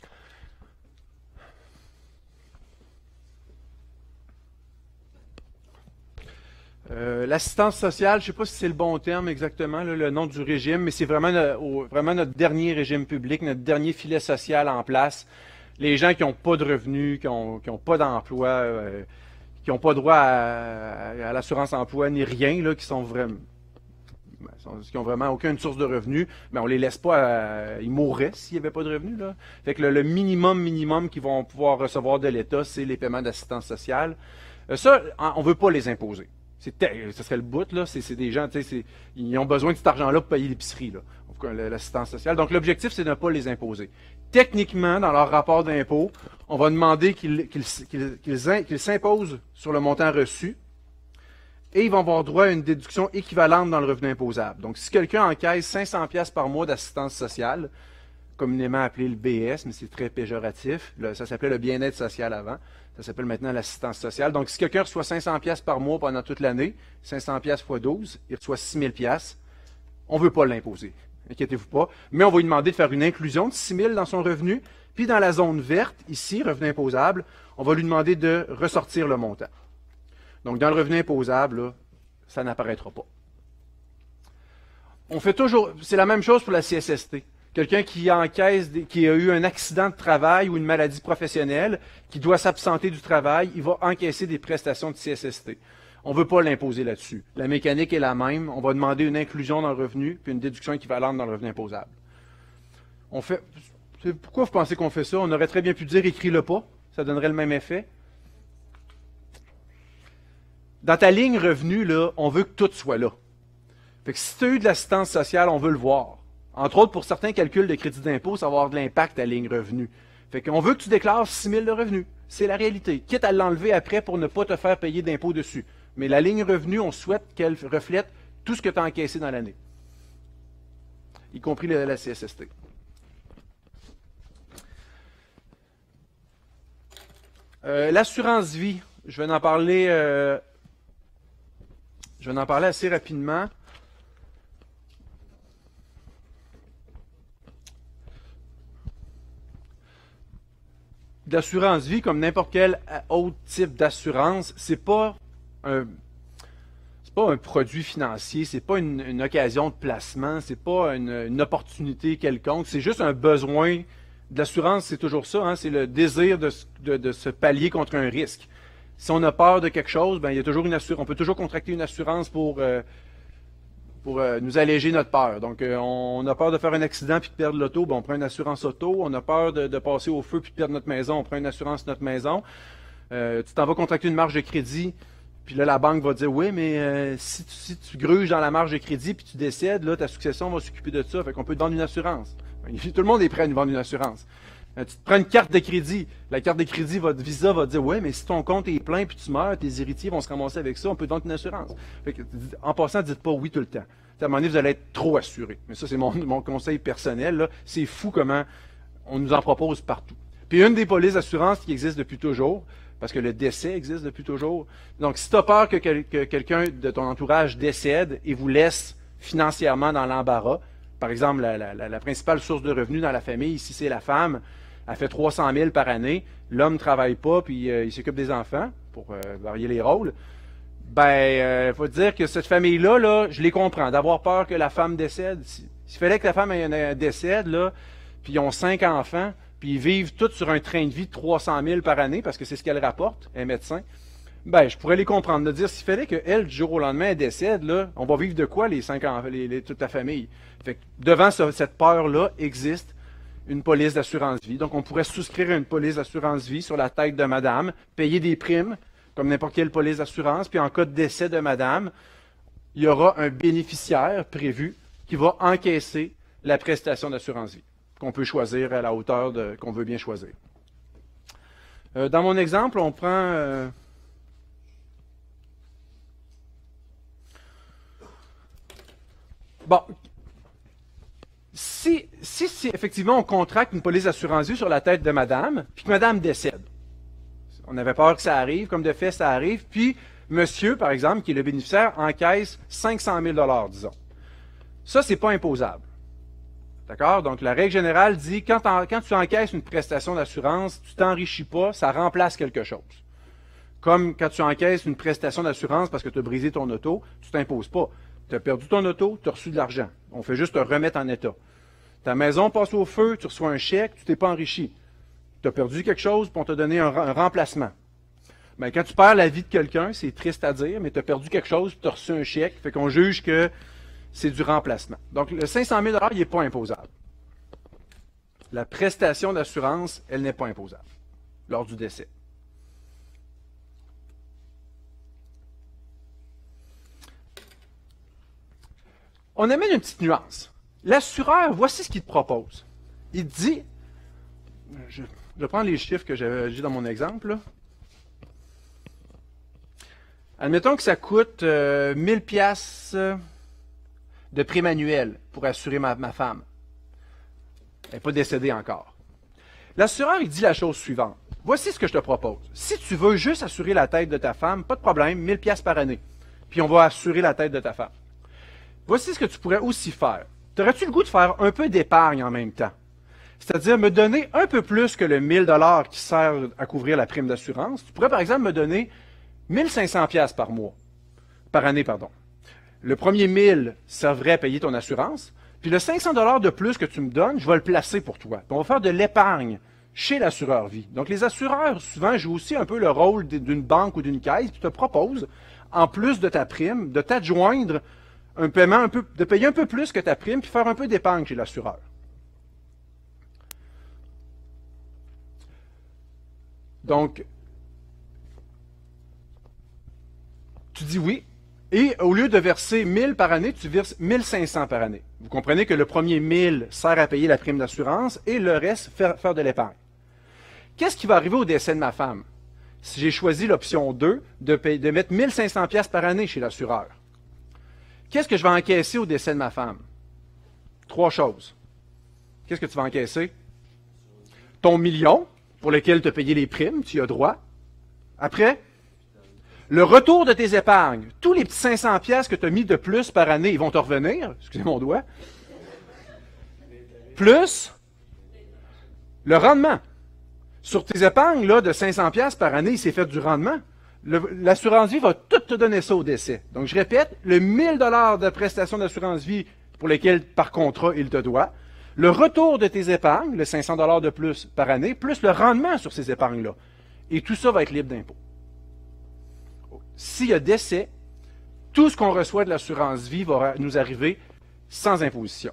L'assistance sociale, je ne sais pas si c'est le bon terme exactement, là, le nom du régime, mais c'est vraiment notre dernier régime public, notre dernier filet social en place. Les gens qui n'ont pas de revenus, qui n'ont pas d'emploi, qui n'ont pas droit à l'assurance emploi ni rien, là, qui ont vraiment aucune source de revenus, mais on les laisse pas, ils mourraient s'il n'y avait pas de revenus, là. Fait que le minimum qu'ils vont pouvoir recevoir de l'État, c'est les paiements d'assistance sociale. Ça, on ne veut pas les imposer. Ce serait le bout, là. C'est des gens, ils ont besoin de cet argent-là pour payer l'épicerie, là, l'assistance sociale. Donc, l'objectif, c'est de ne pas les imposer. Techniquement, dans leur rapport d'impôt, on va demander qu'ils s'imposent sur le montant reçu et ils vont avoir droit à une déduction équivalente dans le revenu imposable. Donc, si quelqu'un encaisse 500$ par mois d'assistance sociale, communément appelé le BS, mais c'est très péjoratif, ça s'appelait le bien-être social avant, Ça s'appelle maintenant l'assistance sociale. Donc, si quelqu'un reçoit 500 pièces par mois pendant toute l'année, 500 pièces fois 12, il reçoit 6000 pièces. On ne veut pas l'imposer. Inquiétez-vous pas. Mais on va lui demander de faire une inclusion de 6000 dans son revenu. Puis dans la zone verte, ici, revenu imposable, on va lui demander de ressortir le montant. Donc, dans le revenu imposable, là, ça n'apparaîtra pas. On fait toujours, c'est la même chose pour la CSST. Quelqu'un qui encaisse, qui a eu un accident de travail ou une maladie professionnelle, qui doit s'absenter du travail, il va encaisser des prestations de CSST. On ne veut pas l'imposer là-dessus. La mécanique est la même. On va demander une inclusion dans le revenu, puis une déduction équivalente dans le revenu imposable. Pourquoi vous pensez qu'on fait ça? On aurait très bien pu dire écris-le pas. Ça donnerait le même effet. Dans ta ligne revenu, là, on veut que tout soit là. Fait que si tu as eu de l'assistance sociale, on veut le voir. Entre autres, pour certains calculs de crédit d'impôt, ça va avoir de l'impact à la ligne revenu. Fait qu'on veut que tu déclares 6 000 de revenus. C'est la réalité. Quitte à l'enlever après pour ne pas te faire payer d'impôt dessus. Mais la ligne revenu, on souhaite qu'elle reflète tout ce que tu as encaissé dans l'année. Y compris la CSST. L'assurance vie, je vais en parler assez rapidement. D'assurance vie, comme n'importe quel autre type d'assurance, c'est pas un produit financier, c'est pas une occasion de placement, c'est pas une opportunité quelconque, c'est juste un besoin. De l'assurance, c'est toujours ça, hein, c'est le désir de se pallier contre un risque. Si on a peur de quelque chose, ben, il y a toujours une assurance. On peut toujours contracter une assurance pour nous alléger notre peur. Donc, on a peur de faire un accident puis de perdre l'auto, ben, on prend une assurance auto. On a peur de passer au feu puis de perdre notre maison, on prend une assurance notre maison. Tu t'en vas contracter une marge de crédit, puis là, la banque va dire, oui, mais si tu gruges dans la marge de crédit puis tu décèdes, là, ta succession va s'occuper de ça, fait qu'on peut te vendre une assurance. Tout le monde est prêt à nous vendre une assurance. Tu te prends une carte de crédit. La carte de crédit, votre Visa va te dire, ouais, mais si ton compte est plein puis tu meurs, tes héritiers vont se ramasser avec ça, on peut te vendre une assurance. Fait que, en passant, dites pas oui tout le temps. À un moment donné, vous allez être trop assuré. Mais ça, c'est mon conseil personnel. C'est fou comment on nous en propose partout. Puis une des polices d'assurance qui existe depuis toujours, parce que le décès existe depuis toujours. Donc, si tu as peur que quelqu'un de ton entourage décède et vous laisse financièrement dans l'embarras, par exemple, la principale source de revenus dans la famille, si c'est la femme, elle fait 300 000 par année, l'homme ne travaille pas, puis il s'occupe des enfants, pour varier les rôles, ben, il faut dire que cette famille-là, là, je les comprends, d'avoir peur que la femme décède. S'il fallait que la femme décède, là, puis ils ont 5 enfants, puis ils vivent tous sur un train de vie de 300 000 par année, parce que c'est ce qu'elle rapporte, un médecin, ben, je pourrais les comprendre, de dire, s'il fallait qu'elle, du jour au lendemain, elle décède, là, on va vivre de quoi, les 5 enfants, toute la famille? Fait que devant cette peur-là, existe une police d'assurance vie. Donc, on pourrait souscrire à une police d'assurance vie sur la tête de madame, payer des primes, comme n'importe quelle police d'assurance, puis en cas de décès de madame, il y aura un bénéficiaire prévu qui va encaisser la prestation d'assurance vie, qu'on peut choisir à la hauteur qu'on veut bien choisir. Dans mon exemple, on prend... Bon, si effectivement on contracte une police d'assurance vie sur la tête de madame, puis que madame décède, on avait peur que ça arrive, comme de fait ça arrive, puis monsieur, par exemple, qui est le bénéficiaire, encaisse 500 000 disons. Ça, c'est pas imposable. D'accord? Donc, la règle générale dit, quand tu encaisses une prestation d'assurance, tu t'enrichis pas, ça remplace quelque chose. Comme quand tu encaisses une prestation d'assurance parce que tu as brisé ton auto, tu t'imposes pas. Tu as perdu ton auto, tu as reçu de l'argent. On fait juste te remettre en état. Ta maison passe au feu, tu reçois un chèque, tu t'es pas enrichi. Tu as perdu quelque chose, puis on t'a donné un remplacement. Ben, quand tu perds la vie de quelqu'un, c'est triste à dire, mais tu as perdu quelque chose, puis tu as reçu un chèque, fait qu'on juge que c'est du remplacement. Donc, le 500 000 il n'est pas imposable. La prestation d'assurance, elle n'est pas imposable lors du décès. On amène une petite nuance. L'assureur, voici ce qu'il te propose. Il te dit, je prends les chiffres que j'ai dans mon exemple, là. Admettons que ça coûte 1000 pièces de prime annuel pour assurer ma femme. Elle n'est pas décédée encore. L'assureur, il dit la chose suivante. voici ce que je te propose. Si tu veux juste assurer la tête de ta femme, pas de problème, 1000 pièces par année. Puis on va assurer la tête de ta femme. Voici ce que tu pourrais aussi faire. T'aurais-tu le goût de faire un peu d'épargne en même temps? C'est-à-dire me donner un peu plus que le 1000 $ qui sert à couvrir la prime d'assurance. Tu pourrais par exemple me donner 1500 pièces par année, pardon. Le premier 1000 servirait à payer ton assurance, puis le 500 $ de plus que tu me donnes, je vais le placer pour toi. Puis on va faire de l'épargne chez l'assureur vie. Donc les assureurs souvent jouent aussi un peu le rôle d'une banque ou d'une caisse, puis te proposent, en plus de ta prime, de t'adjoindre un paiement de payer un peu plus que ta prime, puis faire un peu d'épargne chez l'assureur. Donc, tu dis oui, et au lieu de verser 1000 par année, tu verses 1500 par année. Vous comprenez que le premier 1000 sert à payer la prime d'assurance et le reste, faire de l'épargne. Qu'est-ce qui va arriver au décès de ma femme? Si j'ai choisi l'option 2, de mettre 1500 pièces par année chez l'assureur. Qu'est-ce que je vais encaisser au décès de ma femme? 3 choses. Qu'est-ce que tu vas encaisser? Ton million, pour lequel tu as payé les primes, tu y as droit. Après, le retour de tes épargnes. Tous les petits 500 pièces que tu as mis de plus par année, ils vont te revenir. Excusez mon doigt. Plus le rendement. Sur tes épargnes là, de 500 pièces par année, il s'est fait du rendement. L'assurance vie va tout te donner ça au décès. Donc, je répète, le 1000 $ de prestation d'assurance vie pour lesquelles, par contrat, il te doit. Le retour de tes épargnes, le 500 $ de plus par année, plus le rendement sur ces épargnes-là. Et tout ça va être libre d'impôt. S'il y a décès, tout ce qu'on reçoit de l'assurance vie va nous arriver sans imposition.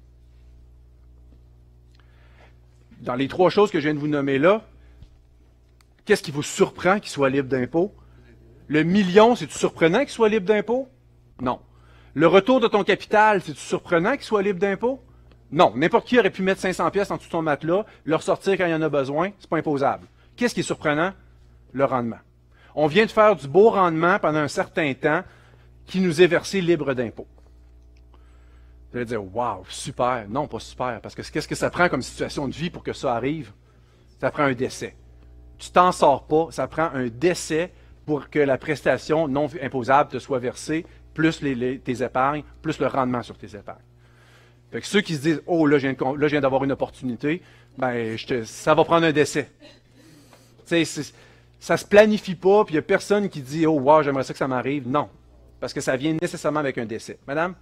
Dans les 3 choses que je viens de vous nommer là, qu'est-ce qui vous surprend qu'il soit libre d'impôt? Le million, c'est-tu surprenant qu'il soit libre d'impôt? Non. Le retour de ton capital, c'est-tu surprenant qu'il soit libre d'impôt? Non, n'importe qui aurait pu mettre 500 pièces en dessous de ton matelas, le ressortir quand il y en a besoin, c'est pas imposable. Qu'est-ce qui est surprenant? Le rendement. On vient de faire du beau rendement pendant un certain temps qui nous est versé libre d'impôt. Vous allez dire, waouh, super. Non, pas super, parce que qu'est-ce que ça prend comme situation de vie pour que ça arrive? Ça prend un décès. Tu t'en sors pas, ça prend un décès pour que la prestation non imposable te soit versée, plus tes épargnes, plus le rendement sur tes épargnes. Fait que ceux qui se disent, oh, là, je viens d'avoir une opportunité, ben, ça va prendre un décès. Tu sais, ça se planifie pas, puis il n'y a personne qui dit, oh, wow, j'aimerais ça que ça m'arrive. Non. Parce que ça vient nécessairement avec un décès. Madame?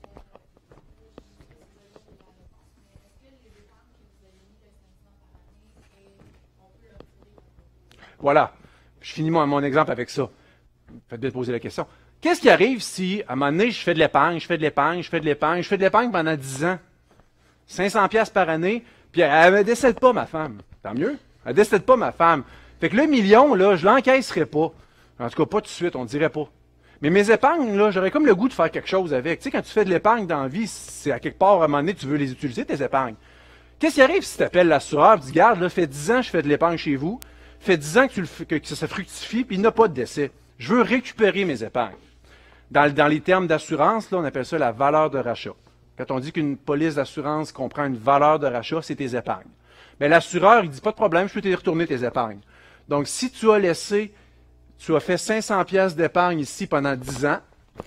Voilà. Je finis mon exemple avec ça. Faites bien de poser la question. Qu'est-ce qui arrive si, à un moment donné, je fais de l'épargne pendant 10 ans? 500 pièces par année, puis elle ne me décède pas, ma femme. Tant mieux. Elle ne décède pas, ma femme. Fait que le million, là, je l'encaisserai pas. En tout cas, pas tout de suite, on ne dirait pas. Mais mes épargnes, là, j'aurais comme le goût de faire quelque chose avec. Tu sais, quand tu fais de l'épargne dans la vie, c'est à quelque part, à un moment donné, tu veux les utiliser, tes épargnes. Qu'est-ce qui arrive si tu appelles l'assureur et tu dis, garde, là, fait 10 ans que je fais de l'épargne chez vous, fait 10 ans que ça fructifie, puis il n'y a pas de décès. Je veux récupérer mes épargnes. Dans les termes d'assurance, là, on appelle ça la valeur de rachat. Quand on dit qu'une police d'assurance comprend une valeur de rachat, c'est tes épargnes. Mais l'assureur, il dit, pas de problème, je peux te les retourner tes épargnes. Donc, si tu as fait 500 pièces d'épargne ici pendant 10 ans,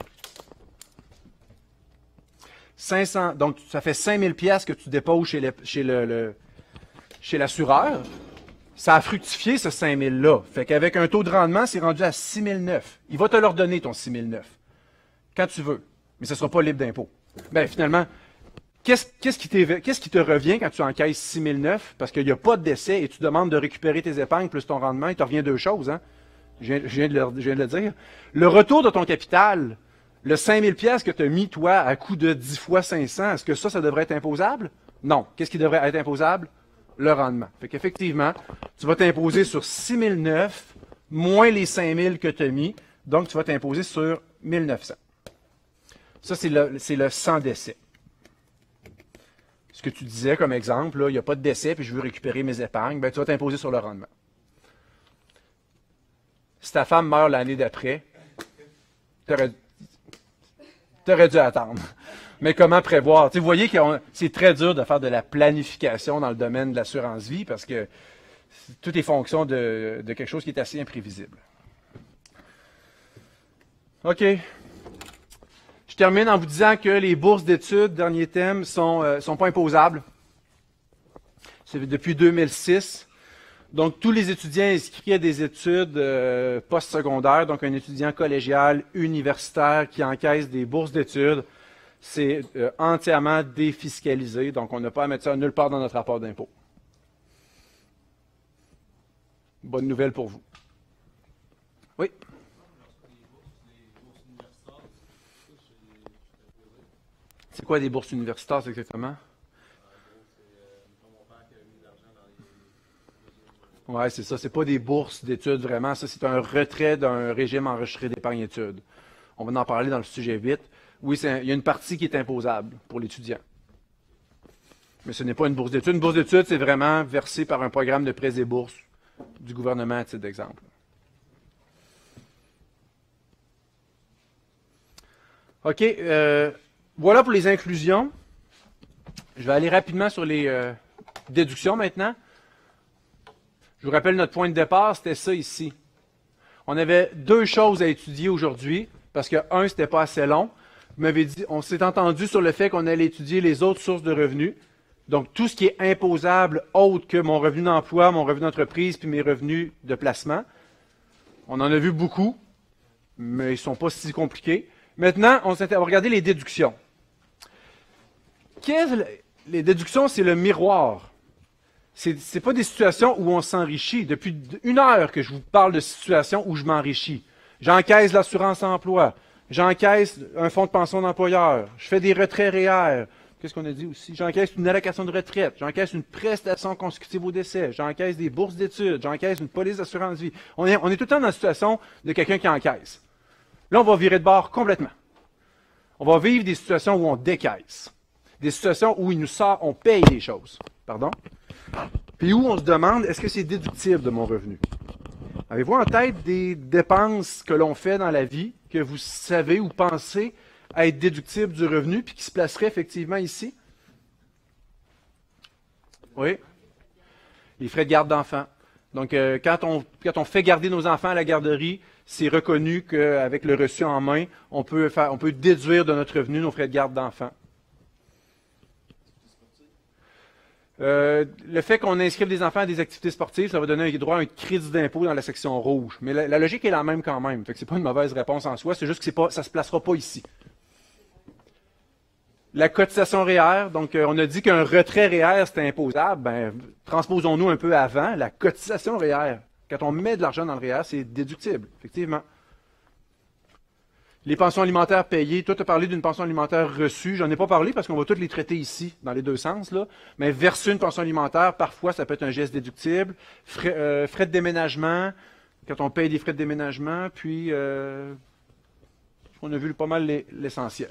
donc ça fait 5000 pièces que tu déposes chez l'assureur, ça a fructifié ce 5000-là. Fait qu'avec un taux de rendement, c'est rendu à 6009. Il va te leur donner ton 6009. Quand tu veux. Mais ce ne sera pas libre d'impôt. Bien, finalement, qu'est-ce qui te revient quand tu encaisses 6009 parce qu'il n'y a pas de décès et tu demandes de récupérer tes épargnes plus ton rendement? Il te revient 2 choses, hein? Je viens de le dire. Le retour de ton capital, le 5000 pièces que tu as mis, toi, à coût de 10 fois 500, est-ce que ça devrait être imposable? Non. Qu'est-ce qui devrait être imposable? Le rendement. Fait qu'effectivement, tu vas t'imposer sur 6009 moins les 5000 que tu as mis. Donc, tu vas t'imposer sur 1900. Ça, c'est le sans décès. Ce que tu disais comme exemple, là, il n'y a pas de décès, puis je veux récupérer mes épargnes, ben, tu vas t'imposer sur le rendement. Si ta femme meurt l'année d'après, tu aurais dû attendre. Mais comment prévoir? Vous voyez que c'est très dur de faire de la planification dans le domaine de l'assurance vie parce que Tout est fonction de quelque chose qui est assez imprévisible. OK. Je termine en vous disant que les bourses d'études, dernier thème, sont pas imposables. C'est depuis 2006. Donc, tous les étudiants inscrits à des études postsecondaires, donc un étudiant collégial, universitaire qui encaisse des bourses d'études, c'est entièrement défiscalisé. Donc, on n'a pas à mettre ça nulle part dans notre rapport d'impôt. Bonne nouvelle pour vous. Oui? C'est quoi des bourses universitaires exactement? Oui, c'est ça. C'est pas des bourses d'études vraiment. Ça, c'est un retrait d'un régime enregistré d'épargne études. On va en parler dans le sujet 8. Oui, il y a une partie qui est imposable pour l'étudiant. Mais ce n'est pas une bourse d'études. Une bourse d'études, c'est vraiment versé par un programme de prêts et bourses du gouvernement à titre d'exemple. OK. Voilà pour les inclusions. Je vais aller rapidement sur les déductions maintenant. Je vous rappelle notre point de départ, c'était ça ici. On avait deux choses à étudier aujourd'hui, parce que un, c'était pas assez long. Vous m'avez dit, on s'est entendu sur le fait qu'on allait étudier les autres sources de revenus. Donc, tout ce qui est imposable autre que mon revenu d'emploi, mon revenu d'entreprise, puis mes revenus de placement. On en a vu beaucoup, mais ils ne sont pas si compliqués. Maintenant, on va regarder les déductions. Les déductions, c'est le miroir. Ce n'est pas des situations où on s'enrichit. Depuis 1 heure que je vous parle de situations où je m'enrichis. J'encaisse l'assurance emploi. J'encaisse un fonds de pension d'employeur. Je fais des retraits REER. Qu'est-ce qu'on a dit aussi? J'encaisse une allocation de retraite. J'encaisse une prestation consécutive au décès. J'encaisse des bourses d'études. J'encaisse une police d'assurance vie. On est tout le temps dans la situation de quelqu'un qui encaisse. Là, on va virer de bord complètement. On va vivre des situations où on décaisse. Des situations où il nous sort, on paye des choses. Pardon? Puis où on se demande, est-ce que c'est déductible de mon revenu? Avez-vous en tête des dépenses que l'on fait dans la vie, que vous savez ou pensez à être déductibles du revenu, puis qui se placeraient effectivement ici? Oui? Les frais de garde d'enfants. Donc, quand on fait garder nos enfants à la garderie, c'est reconnu qu'avec le reçu en main, on peut déduire de notre revenu nos frais de garde d'enfants. Le fait qu'on inscrive des enfants à des activités sportives, ça va donner un droit à un crédit d'impôt dans la section rouge. Mais la logique est la même quand même. Fait que c'est pas une mauvaise réponse en soi, c'est juste que ça ne se placera pas ici. La cotisation REER, donc on a dit qu'un retrait REER c'était imposable. Ben, transposons-nous un peu avant. La cotisation REER, quand on met de l'argent dans le REER, c'est déductible, effectivement. Les pensions alimentaires payées, toi tu as parlé d'une pension alimentaire reçue, j'en ai pas parlé parce qu'on va toutes les traiter ici, dans les deux sens, là. Mais verser une pension alimentaire, parfois ça peut être un geste déductible. Frais de déménagement, quand on paye des frais de déménagement, puis on a vu pas mal l'essentiel.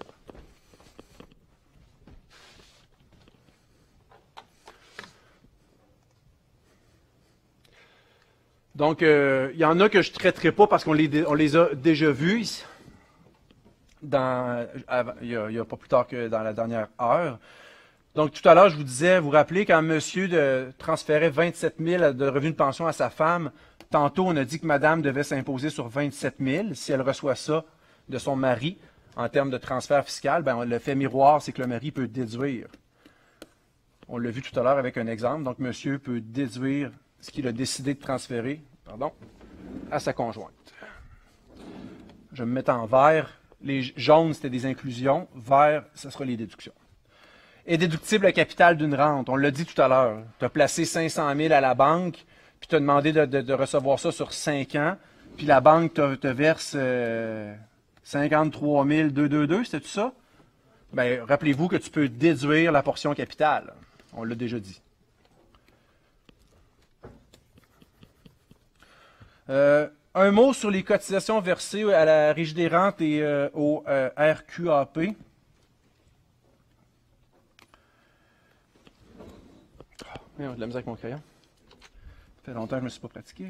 Donc, il y en a que je ne traiterai pas parce qu'on les a déjà vus ici. Il y a pas plus tard que dans la dernière heure. Donc, tout à l'heure, je vous disais, vous vous rappelez, quand monsieur transférait 27 000 de revenus de pension à sa femme, tantôt, on a dit que madame devait s'imposer sur 27 000 si elle reçoit ça de son mari en termes de transfert fiscal. Ben, le fait miroir, c'est que le mari peut déduire. On l'a vu tout à l'heure avec un exemple. Donc, monsieur peut déduire ce qu'il a décidé de transférer, à sa conjointe. Je vais me mettre en vert. Les jaunes, c'était des inclusions. Vert, ce sera les déductions. Et déductible à capital d'une rente. On l'a dit tout à l'heure. Tu as placé 500 000 à la banque, puis tu as demandé de recevoir ça sur 5 ans, puis la banque te verse 53 222, c'était tout ça? Bien, rappelez-vous que tu peux déduire la portion capitale. On l'a déjà dit. Un mot sur les cotisations versées à la Régie des rentes et au RQAP. J'ai de la misère avec mon crayon. Ça fait longtemps que je ne me suis pas pratiqué.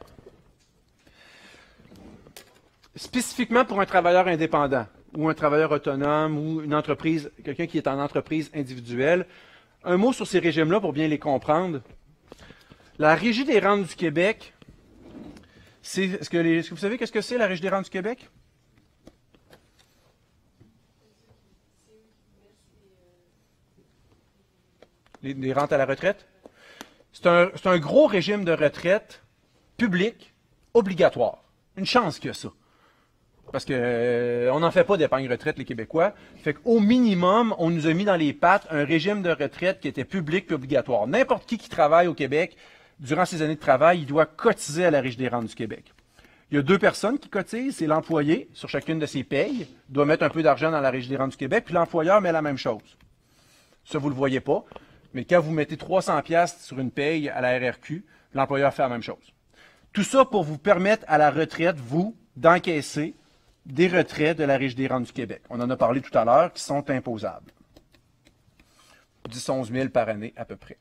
Spécifiquement pour un travailleur indépendant ou un travailleur autonome ou une entreprise, quelqu'un qui est en entreprise individuelle, un mot sur ces régimes-là pour bien les comprendre. La Régie des rentes du Québec, est-ce que vous savez qu'est-ce que c'est la Régie des rentes du Québec? Les rentes à la retraite? C'est un gros régime de retraite public obligatoire. Une chance qu'il y a ça. Parce que on n'en fait pas d'épargne retraite, les Québécois. Fait qu'au minimum, on nous a mis dans les pattes un régime de retraite qui était public et obligatoire. N'importe qui travaille au Québec, durant ses années de travail, il doit cotiser à la Régie des rentes du Québec. Il y a deux personnes qui cotisent, c'est l'employé, sur chacune de ses payes, doit mettre un peu d'argent dans la Régie des rentes du Québec, puis l'employeur met la même chose. Ça, vous ne le voyez pas, mais quand vous mettez 300$ sur une paye à la RRQ, l'employeur fait la même chose. Tout ça pour vous permettre à la retraite, vous, d'encaisser des retraits de la Régie des rentes du Québec. On en a parlé tout à l'heure, qui sont imposables. 10-11 000 par année à peu près.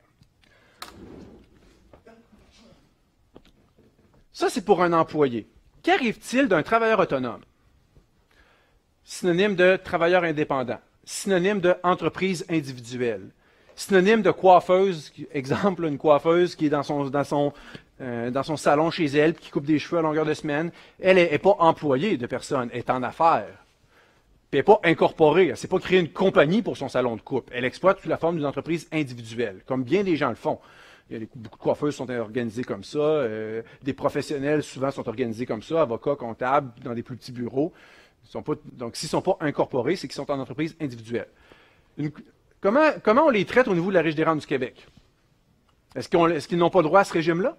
Ça, c'est pour un employé. Qu'arrive-t-il d'un travailleur autonome? Synonyme de travailleur indépendant. Synonyme d'entreprise individuelle. Synonyme de coiffeuse. Exemple, une coiffeuse qui est dans son salon chez elle, qui coupe des cheveux à longueur de semaine. Elle n'est pas employée de personne, elle est en affaires. Puis elle n'est pas incorporée, elle ne s'est pas créée une compagnie pour son salon de coupe. Elle exploite sous la forme d'une entreprise individuelle, comme bien des gens le font. Beaucoup de coiffeuses sont organisées comme ça, des professionnels souvent sont organisés comme ça, avocats, comptables, dans des plus petits bureaux. Donc s'ils ne sont pas incorporés, c'est qu'ils sont en entreprise individuelle. Comment on les traite au niveau de la Régie des rentes du Québec? Est-ce qu'ils n'ont pas droit à ce régime-là?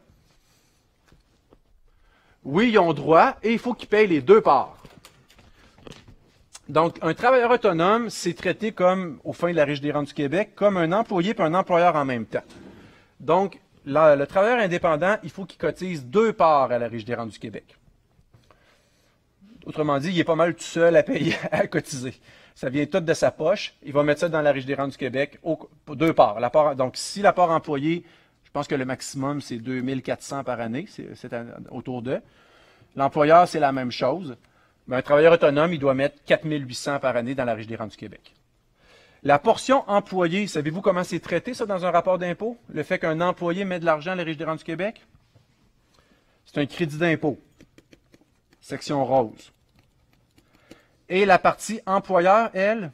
Oui, ils ont droit et il faut qu'ils payent les deux parts. Donc, un travailleur autonome, c'est traité comme, au fin de la Régie des rentes du Québec, comme un employé et un employeur en même temps. Donc, le travailleur indépendant, il faut qu'il cotise deux parts à la Régie des rentes du Québec. Autrement dit, il est pas mal tout seul à payer, à cotiser. Ça vient tout de sa poche. Il va mettre ça dans la Régie des rentes du Québec, deux parts. Donc, si la part employée, je pense que le maximum, c'est 2400 par année, c'est autour de. L'employeur, c'est la même chose. Mais un travailleur autonome, il doit mettre 4800 par année dans la Régie des rentes du Québec. La portion employée, savez-vous comment c'est traité, ça, dans un rapport d'impôt? Le fait qu'un employé met de l'argent à la Régie des rentes du Québec? C'est un crédit d'impôt. Section rose. Et la partie employeur, elle,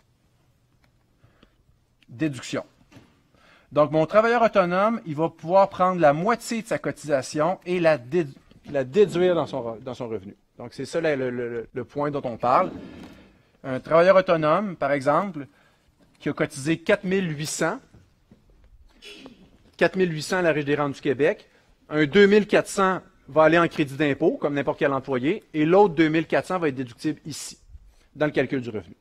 déduction. Donc, mon travailleur autonome, il va pouvoir prendre la moitié de sa cotisation et la déduire dans son revenu. Donc, c'est ça le point dont on parle. Un travailleur autonome, par exemple, qui a cotisé 4800 à la Régie des rentes du Québec, un 2400 va aller en crédit d'impôt, comme n'importe quel employé, et l'autre 2400 va être déductible ici, dans le calcul du revenu.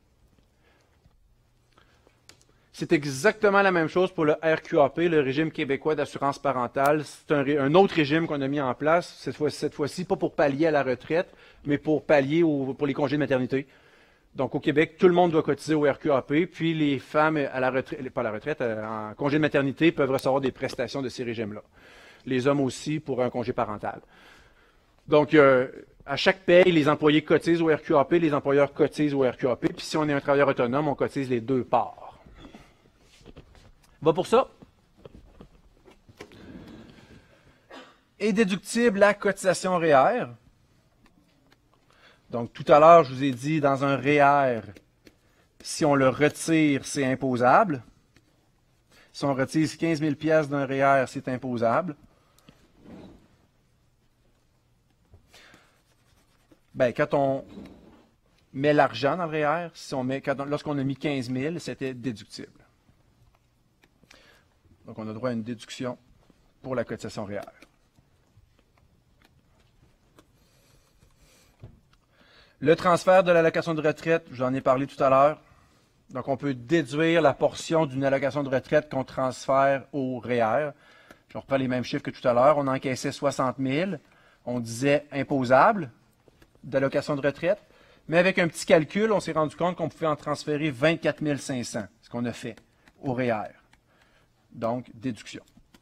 C'est exactement la même chose pour le RQAP, le régime québécois d'assurance parentale. C'est un autre régime qu'on a mis en place, cette fois-ci, pas pour pallier à la retraite, mais pour pallier pour les congés de maternité. Donc, au Québec, tout le monde doit cotiser au RQAP, puis les femmes à la retraite, pas à la retraite, en congé de maternité peuvent recevoir des prestations de ces régimes-là. Les hommes aussi pour un congé parental. Donc, à chaque paye, les employés cotisent au RQAP, les employeurs cotisent au RQAP, puis si on est un travailleur autonome, on cotise les deux parts. Va pour ça. Est déductible la cotisation REER. Donc, tout à l'heure, je vous ai dit, dans un REER, si on le retire, c'est imposable. Si on retire 15 000 $ d'un REER, c'est imposable. Ben, quand on met l'argent dans le REER, lorsqu'on a mis 15 000, c'était déductible. Donc, on a droit à une déduction pour la cotisation REER. Le transfert de l'allocation de retraite, j'en ai parlé tout à l'heure. Donc, on peut déduire la portion d'une allocation de retraite qu'on transfère au REER. Je reprends les mêmes chiffres que tout à l'heure. On encaissait 60 000. On disait imposable d'allocation de retraite. Mais avec un petit calcul, on s'est rendu compte qu'on pouvait en transférer 24 500, ce qu'on a fait au REER. Donc, déduction.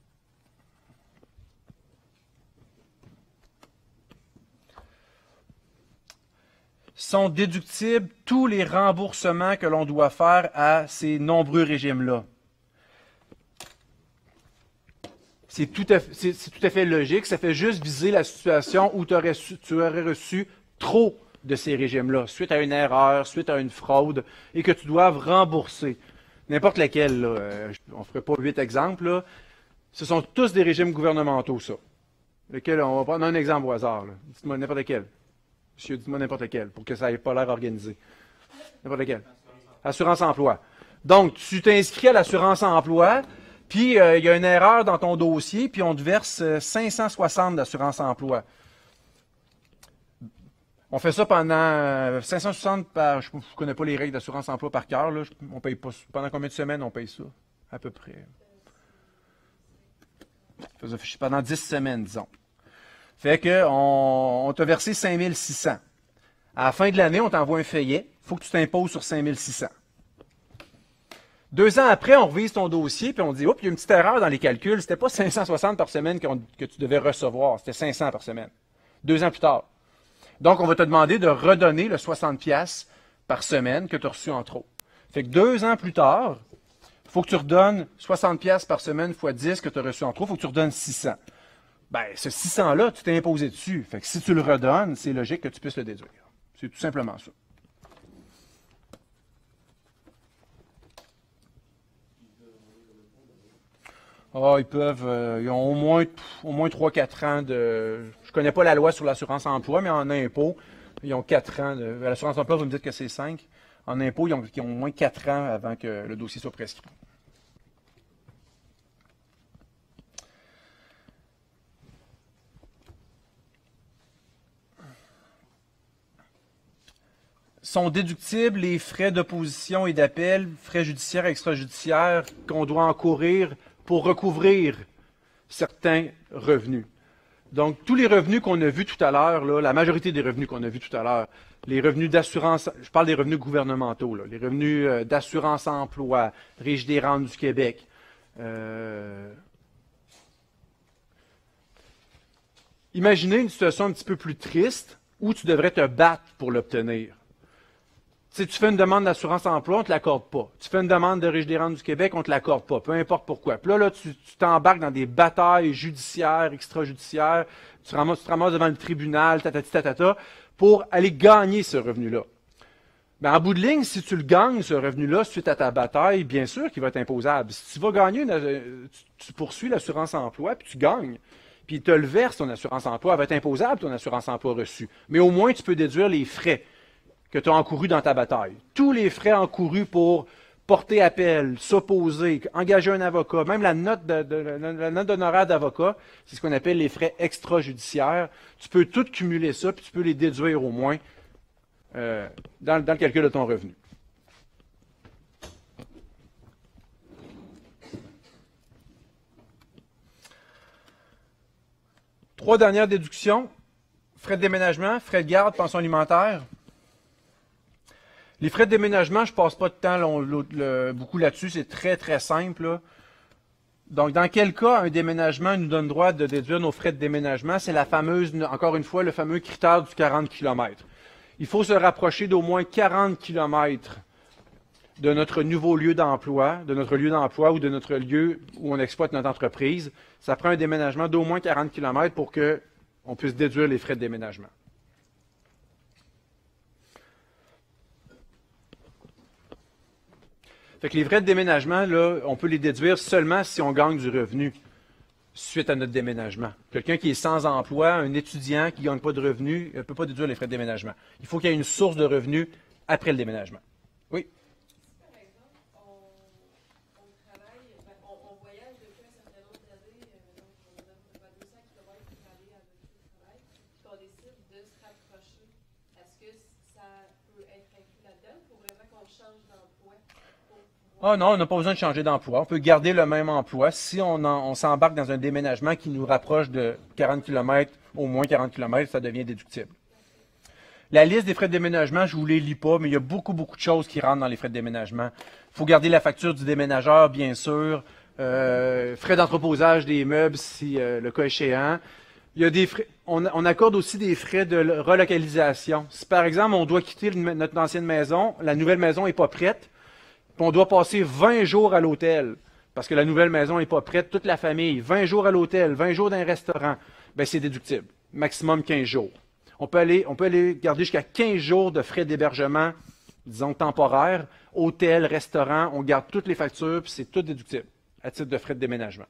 Sont déductibles tous les remboursements que l'on doit faire à ces nombreux régimes-là. C'est tout à fait logique. Ça fait juste viser la situation où tu aurais reçu trop de ces régimes-là, suite à une erreur, suite à une fraude, et que tu doives rembourser. N'importe lequel, là, on ne ferait pas 8 exemples, là. Ce sont tous des régimes gouvernementaux, ça. Lequel, on va prendre un exemple au hasard. Dites-moi n'importe lequel. Monsieur, dites-moi n'importe lequel, pour que ça n'ait pas l'air organisé. N'importe lequel. Assurance-emploi. Donc, tu t'inscris à l'assurance-emploi, puis il y a une erreur dans ton dossier, puis on te verse 560 d'assurance-emploi. On fait ça pendant 560 par... Je ne connais pas les règles d'assurance-emploi par cœur. Là. On paye pas... Pendant combien de semaines on paye ça? À peu près. Pendant 10 semaines, disons. Fait que on t'a versé 5600. À la fin de l'année, on t'envoie un feuillet. Il faut que tu t'imposes sur 5600. 2 ans après, on revise ton dossier, puis on dit, oups, il y a une petite erreur dans les calculs. C'était pas 560 par semaine que tu devais recevoir. C'était 500 par semaine. 2 ans plus tard. Donc, on va te demander de redonner le 60$ par semaine que tu as reçu en trop. Fait que 2 ans plus tard, il faut que tu redonnes 60$ par semaine fois 10 que tu as reçu en trop. Il faut que tu redonnes 600. Ben, ce 600-là, tu t'es imposé dessus. Fait que si tu le redonnes, c'est logique que tu puisses le déduire. C'est tout simplement ça. Ah, ils peuvent, ils ont au moins 3-4 ans de... Je connais pas la loi sur l'assurance-emploi, mais en impôt, ils ont 4 ans. À l'assurance-emploi, vous me dites que c'est 5. En impôt, ils ont au moins 4 ans avant que le dossier soit prescrit. Sont déductibles les frais d'opposition et d'appel, frais judiciaires et extrajudiciaires qu'on doit encourir pour recouvrir certains revenus. Donc, tous les revenus qu'on a vus tout à l'heure, la majorité des revenus qu'on a vus tout à l'heure, les revenus d'assurance, je parle des revenus gouvernementaux, là, les revenus d'assurance-emploi, Régie des rentes du Québec. Imaginez une situation un petit peu plus triste où tu devrais te battre pour l'obtenir. Si tu fais une demande d'assurance-emploi, on ne te l'accorde pas. Tu fais une demande de Régie des rentes du Québec, on ne te l'accorde pas, peu importe pourquoi. Puis là, tu t'embarques dans des batailles judiciaires, extrajudiciaires, tu te ramasses devant le tribunal, tatata, pour aller gagner ce revenu-là. Mais en bout de ligne, si tu le gagnes, ce revenu-là, suite à ta bataille, bien sûr qu'il va être imposable. Si tu vas gagner, tu poursuis l'assurance-emploi, puis tu gagnes, puis tu le verses, ton assurance-emploi, elle va être imposable, ton assurance-emploi reçu. Mais au moins, tu peux déduire les frais que tu as encourus dans ta bataille. Tous les frais encourus pour porter appel, s'opposer, engager un avocat, même la note d'honoraire d'avocat, c'est ce qu'on appelle les frais extrajudiciaires. Tu peux tout cumuler ça, puis tu peux les déduire au moins dans le calcul de ton revenu. Trois dernières déductions. Frais de déménagement, frais de garde, pension alimentaire. Les frais de déménagement, je ne passe pas de temps beaucoup là-dessus, c'est très très simple. Là. Donc, dans quel cas un déménagement nous donne droit de déduire nos frais de déménagement? C'est la fameuse, encore une fois, le fameux critère du 40 km. Il faut se rapprocher d'au moins 40 km de notre nouveau lieu d'emploi, ou de notre lieu où on exploite notre entreprise. Ça prend un déménagement d'au moins 40 km pour qu'on puisse déduire les frais de déménagement. Fait que les frais de déménagement, là, on peut les déduire seulement si on gagne du revenu suite à notre déménagement. Quelqu'un qui est sans emploi, un étudiant qui ne gagne pas de revenus, ne peut pas déduire les frais de déménagement. Il faut qu'il y ait une source de revenus après le déménagement. Oui? Si par exemple, on travaille, on voyage depuis un certain nombre d'années, donc on a 200 km pour aller à notre travail, puis qu'on décide de se rapprocher, est-ce que ça peut être inclus là-dedans pour vraiment qu'on change d'emploi? Ah non, on n'a pas besoin de changer d'emploi. On peut garder le même emploi si on s'embarque dans un déménagement qui nous rapproche de 40 km, au moins 40 km, ça devient déductible. La liste des frais de déménagement, je ne vous les lis pas, mais il y a beaucoup de choses qui rentrent dans les frais de déménagement. Il faut garder la facture du déménageur, bien sûr. Frais d'entreposage des meubles, si le cas échéant. Il y a des frais, on accorde aussi des frais de relocalisation. Si par exemple, on doit quitter notre ancienne maison, la nouvelle maison n'est pas prête, puis on doit passer 20 jours à l'hôtel. parce que la nouvelle maison n'est pas prête, toute la famille, 20 jours à l'hôtel, 20 jours dans un restaurant, ben c'est déductible. Maximum 15 jours. On peut aller garder jusqu'à 15 jours de frais d'hébergement, disons temporaires, hôtel, restaurant, on garde toutes les factures, puis c'est tout déductible, à titre de frais de déménagement.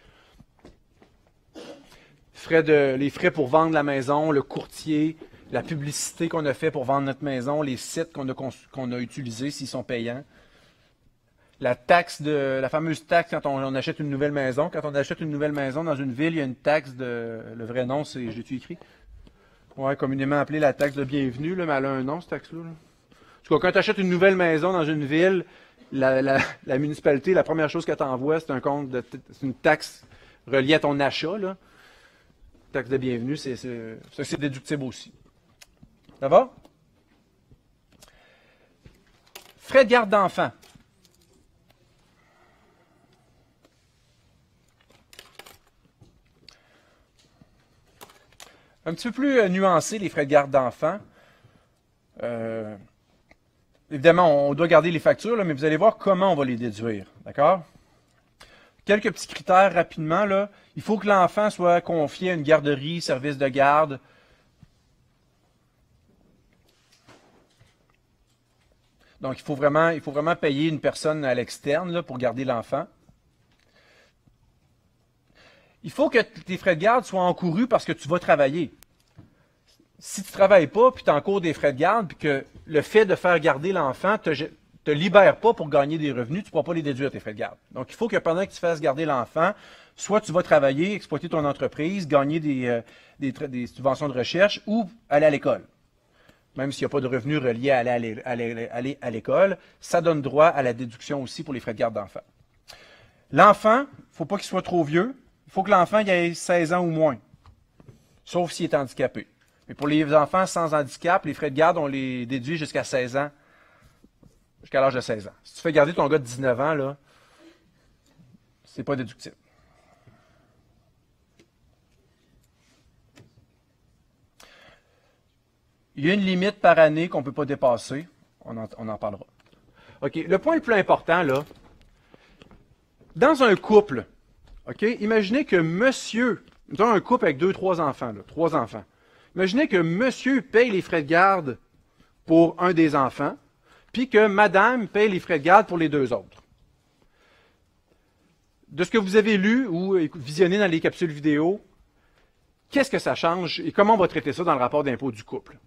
Les frais pour vendre la maison, le courtier, la publicité qu'on a fait pour vendre notre maison, les sites qu'on a utilisés s'ils sont payants. La fameuse taxe quand on achète une nouvelle maison. Quand on achète une nouvelle maison dans une ville, il y a une taxe le vrai nom, c'est, j'ai-tu écrit? Ouais, communément appelée la taxe de bienvenue, là, mais elle a un nom, cette taxe-là. Là. En tout cas, quand tu achètes une nouvelle maison dans une ville, la municipalité, la première chose qu'elle t'envoie, c'est c'est une taxe reliée à ton achat, là. Taxe de bienvenue, c'est déductible aussi. Ça va? Frais de garde d'enfants. Un petit peu plus nuancé, les frais de garde d'enfants. Évidemment, on doit garder les factures, là, mais vous allez voir comment on va les déduire. D'accord? Quelques petits critères rapidement. Là. Il faut que l'enfant soit confié à une garderie, service de garde. Donc, il faut vraiment payer une personne à l'externe là, pour garder l'enfant. Il faut que tes frais de garde soient encourus parce que tu vas travailler. Si tu ne travailles pas, puis tu encours des frais de garde, puis que le fait de faire garder l'enfant te libère pas pour gagner des revenus, tu ne pourras pas les déduire, tes frais de garde. Donc, il faut que pendant que tu fasses garder l'enfant, soit tu vas travailler, exploiter ton entreprise, gagner des subventions de recherche ou aller à l'école. Même s'il n'y a pas de revenus reliés à aller à l'école, ça donne droit à la déduction aussi pour les frais de garde d'enfant. L'enfant, il ne faut pas qu'il soit trop vieux. Il faut que l'enfant ait 16 ans ou moins, sauf s'il est handicapé. Mais pour les enfants sans handicap, les frais de garde, on les déduit jusqu'à 16 ans, jusqu'à l'âge de 16 ans. Si tu fais garder ton gars de 19 ans, là, c'est pas déductible. Il y a une limite par année qu'on ne peut pas dépasser. On en parlera. OK. Le point le plus important, là, dans un couple, OK, imaginez que monsieur, nous avons un couple avec 2-3 enfants, là, 3 enfants. Imaginez que monsieur paye les frais de garde pour un des enfants, puis que madame paye les frais de garde pour les 2 autres. De ce que vous avez lu ou visionné dans les capsules vidéo, qu'est-ce que ça change et comment on va traiter ça dans le rapport d'impôt du couple?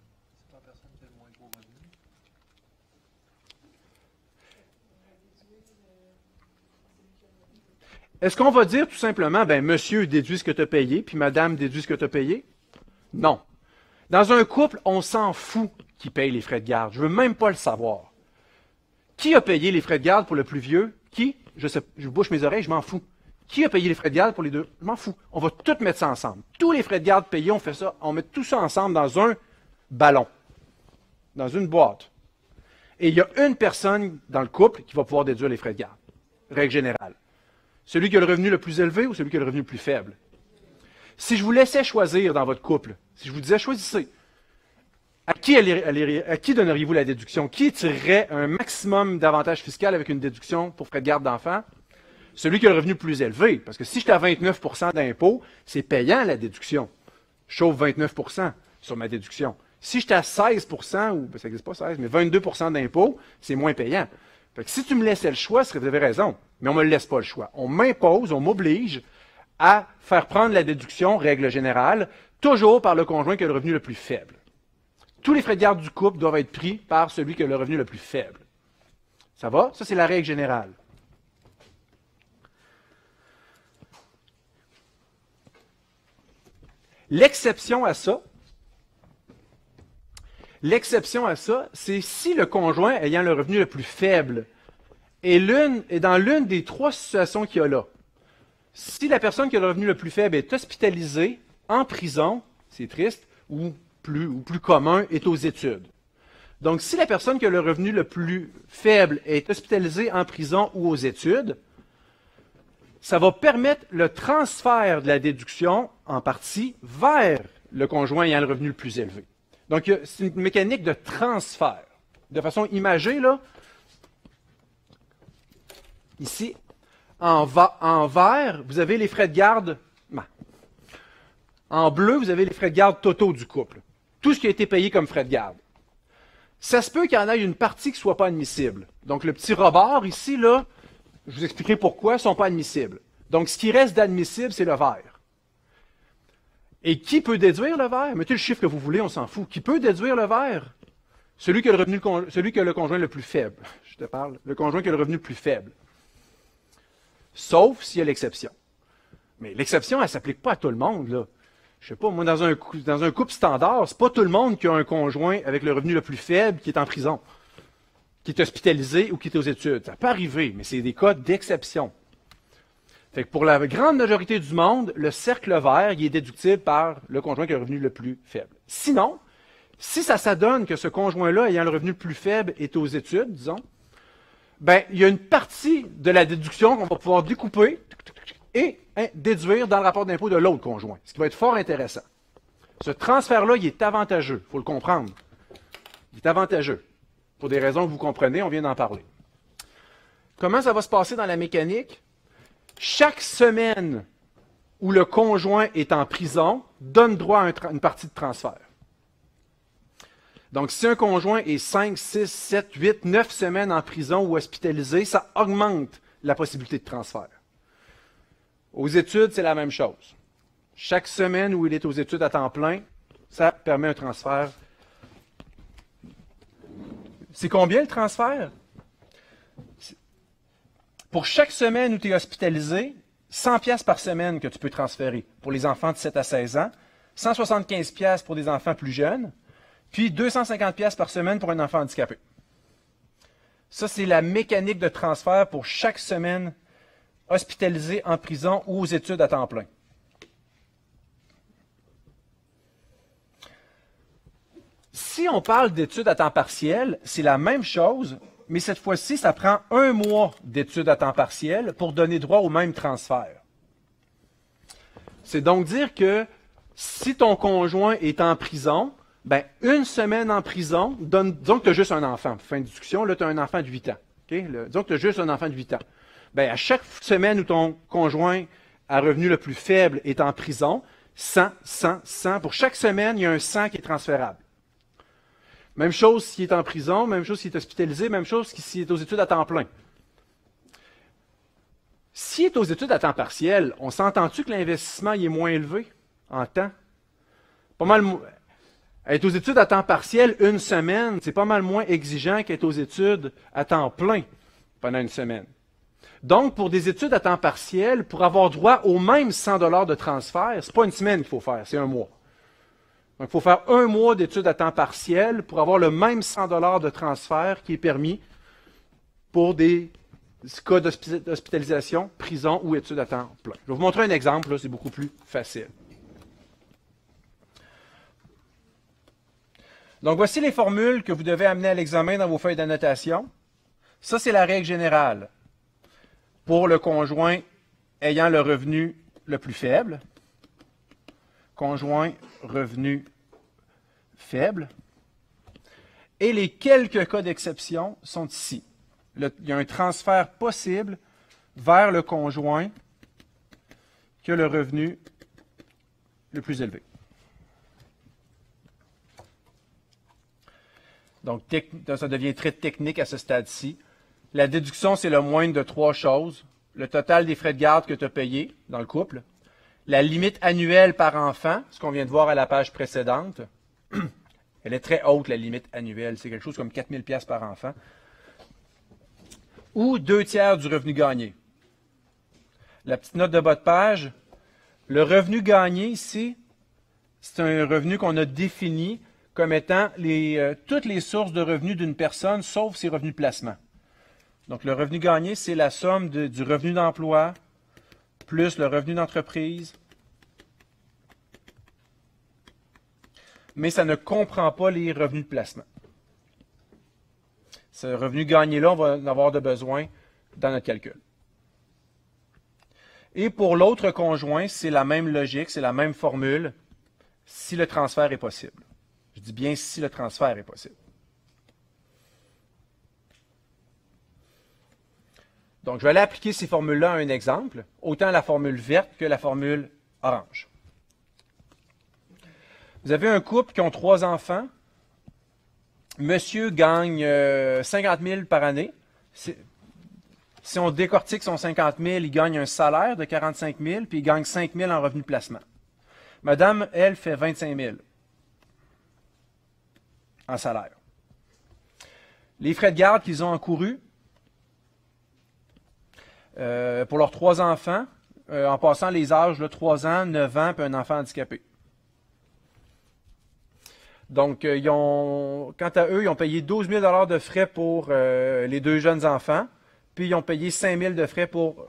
Est-ce qu'on va dire tout simplement, ben monsieur déduit ce que tu as payé, puis madame déduit ce que tu as payé? Non. Dans un couple, on s'en fout qui paye les frais de garde. Je ne veux même pas le savoir. Qui a payé les frais de garde pour le plus vieux? Qui? Je bouche mes oreilles, je m'en fous. Qui a payé les frais de garde pour les 2? Je m'en fous. On va tout mettre ça ensemble. Tous les frais de garde payés, on fait ça. On met tout ça ensemble dans un ballon, dans une boîte. Et il y a une personne dans le couple qui va pouvoir déduire les frais de garde. Règle générale. Celui qui a le revenu le plus élevé ou celui qui a le revenu le plus faible? Si je vous laissais choisir dans votre couple, si je vous disais choisissez, à qui donneriez-vous la déduction? Qui tirerait un maximum d'avantages fiscaux avec une déduction pour frais de garde d'enfant? Celui qui a le revenu le plus élevé. Parce que si j'étais à 29 % d'impôt, c'est payant la déduction. Je chauffe 29 % sur ma déduction. Si j'étais à 16 % ou ça n'existe pas 16, mais 22 % d'impôt, c'est moins payant. Fait que si tu me laissais le choix, vous avez raison. Mais on ne me laisse pas le choix. On m'impose, on m'oblige à faire prendre la déduction, règle générale, toujours par le conjoint qui a le revenu le plus faible. Tous les frais de garde du couple doivent être pris par celui qui a le revenu le plus faible. Ça va? Ça, c'est la règle générale. L'exception à ça, c'est si le conjoint ayant le revenu le plus faible est dans l'une des 3 situations qu'il y a là. Si la personne qui a le revenu le plus faible est hospitalisée, en prison, c'est triste, ou plus commun, est aux études. Donc, si la personne qui a le revenu le plus faible est hospitalisée en prison ou aux études, ça va permettre le transfert de la déduction, en partie, vers le conjoint ayant le revenu le plus élevé. Donc, c'est une mécanique de transfert. De façon imagée, là, ici, En vert, vous avez les frais de garde. En bleu, vous avez les frais de garde totaux du couple. Tout ce qui a été payé comme frais de garde. Ça se peut qu'il y en ait une partie qui ne soit pas admissible. Donc, le petit rebord ici, là, je vous expliquerai pourquoi, ne sont pas admissibles. Donc, ce qui reste d'admissible, c'est le vert. Et qui peut déduire le vert? Mettez le chiffre que vous voulez, on s'en fout. Qui peut déduire le vert? Celui qui a le conjoint le plus faible. Je te parle. Le conjoint qui a le revenu le plus faible. Sauf s'il y a l'exception. Mais l'exception, elle ne s'applique pas à tout le monde, là. Je sais pas, moi, dans un couple standard, c'est pas tout le monde qui a un conjoint avec le revenu le plus faible qui est en prison, qui est hospitalisé ou qui est aux études. Ça peut arriver, mais c'est des cas d'exception. Fait que pour la grande majorité du monde, le cercle vert, il est déductible par le conjoint qui a le revenu le plus faible. Sinon, si ça s'adonne que ce conjoint-là, ayant le revenu le plus faible, est aux études, disons, ben, il y a une partie de la déduction qu'on va pouvoir découper et déduire dans le rapport d'impôt de l'autre conjoint, ce qui va être fort intéressant. Ce transfert-là, il est avantageux, il faut le comprendre. Il est avantageux. Pour des raisons que vous comprenez, on vient d'en parler. Comment ça va se passer dans la mécanique? Chaque semaine où le conjoint est en prison donne droit à une partie de transfert. Donc, si un conjoint est 5, 6, 7, 8, 9 semaines en prison ou hospitalisé, ça augmente la possibilité de transfert. Aux études, c'est la même chose. Chaque semaine où il est aux études à temps plein, ça permet un transfert. C'est combien le transfert? Pour chaque semaine où tu es hospitalisé, 100 pièces par semaine que tu peux transférer pour les enfants de 7 à 16 ans, 175 pièces pour des enfants plus jeunes, puis 250 pièces par semaine pour un enfant handicapé. Ça, c'est la mécanique de transfert pour chaque semaine hospitalisé en prison ou aux études à temps plein. Si on parle d'études à temps partiel, c'est la même chose, mais cette fois-ci, ça prend 1 mois d'études à temps partiel pour donner droit au même transfert. C'est donc dire que si ton conjoint est en prison, ben, 1 semaine en prison, disons que tu as juste un enfant. Fin de discussion, là, tu as un enfant de 8 ans. Okay? Disons que tu as juste un enfant de 8 ans. Ben, à chaque semaine où ton conjoint à revenu le plus faible est en prison, 100, 100, 100. Pour chaque semaine, il y a un 100 qui est transférable. Même chose s'il est en prison, même chose s'il est hospitalisé, même chose s'il est aux études à temps plein. S'il est aux études à temps partiel, on s'entend-tu que l'investissement il est moins élevé en temps? Pas mal. Être aux études à temps partiel 1 semaine, c'est pas mal moins exigeant qu'être aux études à temps plein pendant 1 semaine. Donc, pour des études à temps partiel, pour avoir droit au même 100 $ de transfert, c'est pas 1 semaine qu'il faut faire, c'est 1 mois. Donc, il faut faire 1 mois d'études à temps partiel pour avoir le même 100 $ de transfert qui est permis pour des cas d'hospitalisation, prison ou études à temps plein. Je vais vous montrer un exemple, là, c'est beaucoup plus facile. Donc, voici les formules que vous devez amener à l'examen dans vos feuilles d'annotation. Ça, c'est la règle générale pour le conjoint ayant le revenu le plus faible. Conjoint revenu faible. Et les quelques cas d'exception sont ici. Il y a un transfert possible vers le conjoint qui a le revenu le plus élevé. Donc, ça devient très technique à ce stade-ci. La déduction, c'est le moindre de 3 choses. Le total des frais de garde que tu as payés dans le couple. La limite annuelle par enfant, ce qu'on vient de voir à la page précédente. Elle est très haute, la limite annuelle. C'est quelque chose comme 4 000 $ par enfant. Ou 2/3 du revenu gagné. La petite note de bas de page. Le revenu gagné ici, c'est un revenu qu'on a défini comme étant toutes les sources de revenus d'une personne, sauf ses revenus de placement. Donc, le revenu gagné, c'est la somme du revenu d'emploi plus le revenu d'entreprise. Mais ça ne comprend pas les revenus de placement. Ce revenu gagné-là, on va en avoir de besoin dans notre calcul. Et pour l'autre conjoint, c'est la même logique, c'est la même formule, si le transfert est possible. Je dis bien si le transfert est possible. Donc, je vais aller appliquer ces formules-là à un exemple, autant la formule verte que la formule orange. Vous avez un couple qui ont 3 enfants. Monsieur gagne 50 000 par année. Si on décortique son 50 000, il gagne un salaire de 45 000, puis il gagne 5 000 en revenu de placement. Madame, elle, fait 25 000 en salaire. Les frais de garde qu'ils ont encourus pour leurs 3 enfants, en passant les âges, là, 3 ans, 9 ans, puis un enfant handicapé. Donc, quant à eux, ils ont payé 12 000 de frais pour les 2 jeunes enfants, puis ils ont payé 5 000 de frais pour...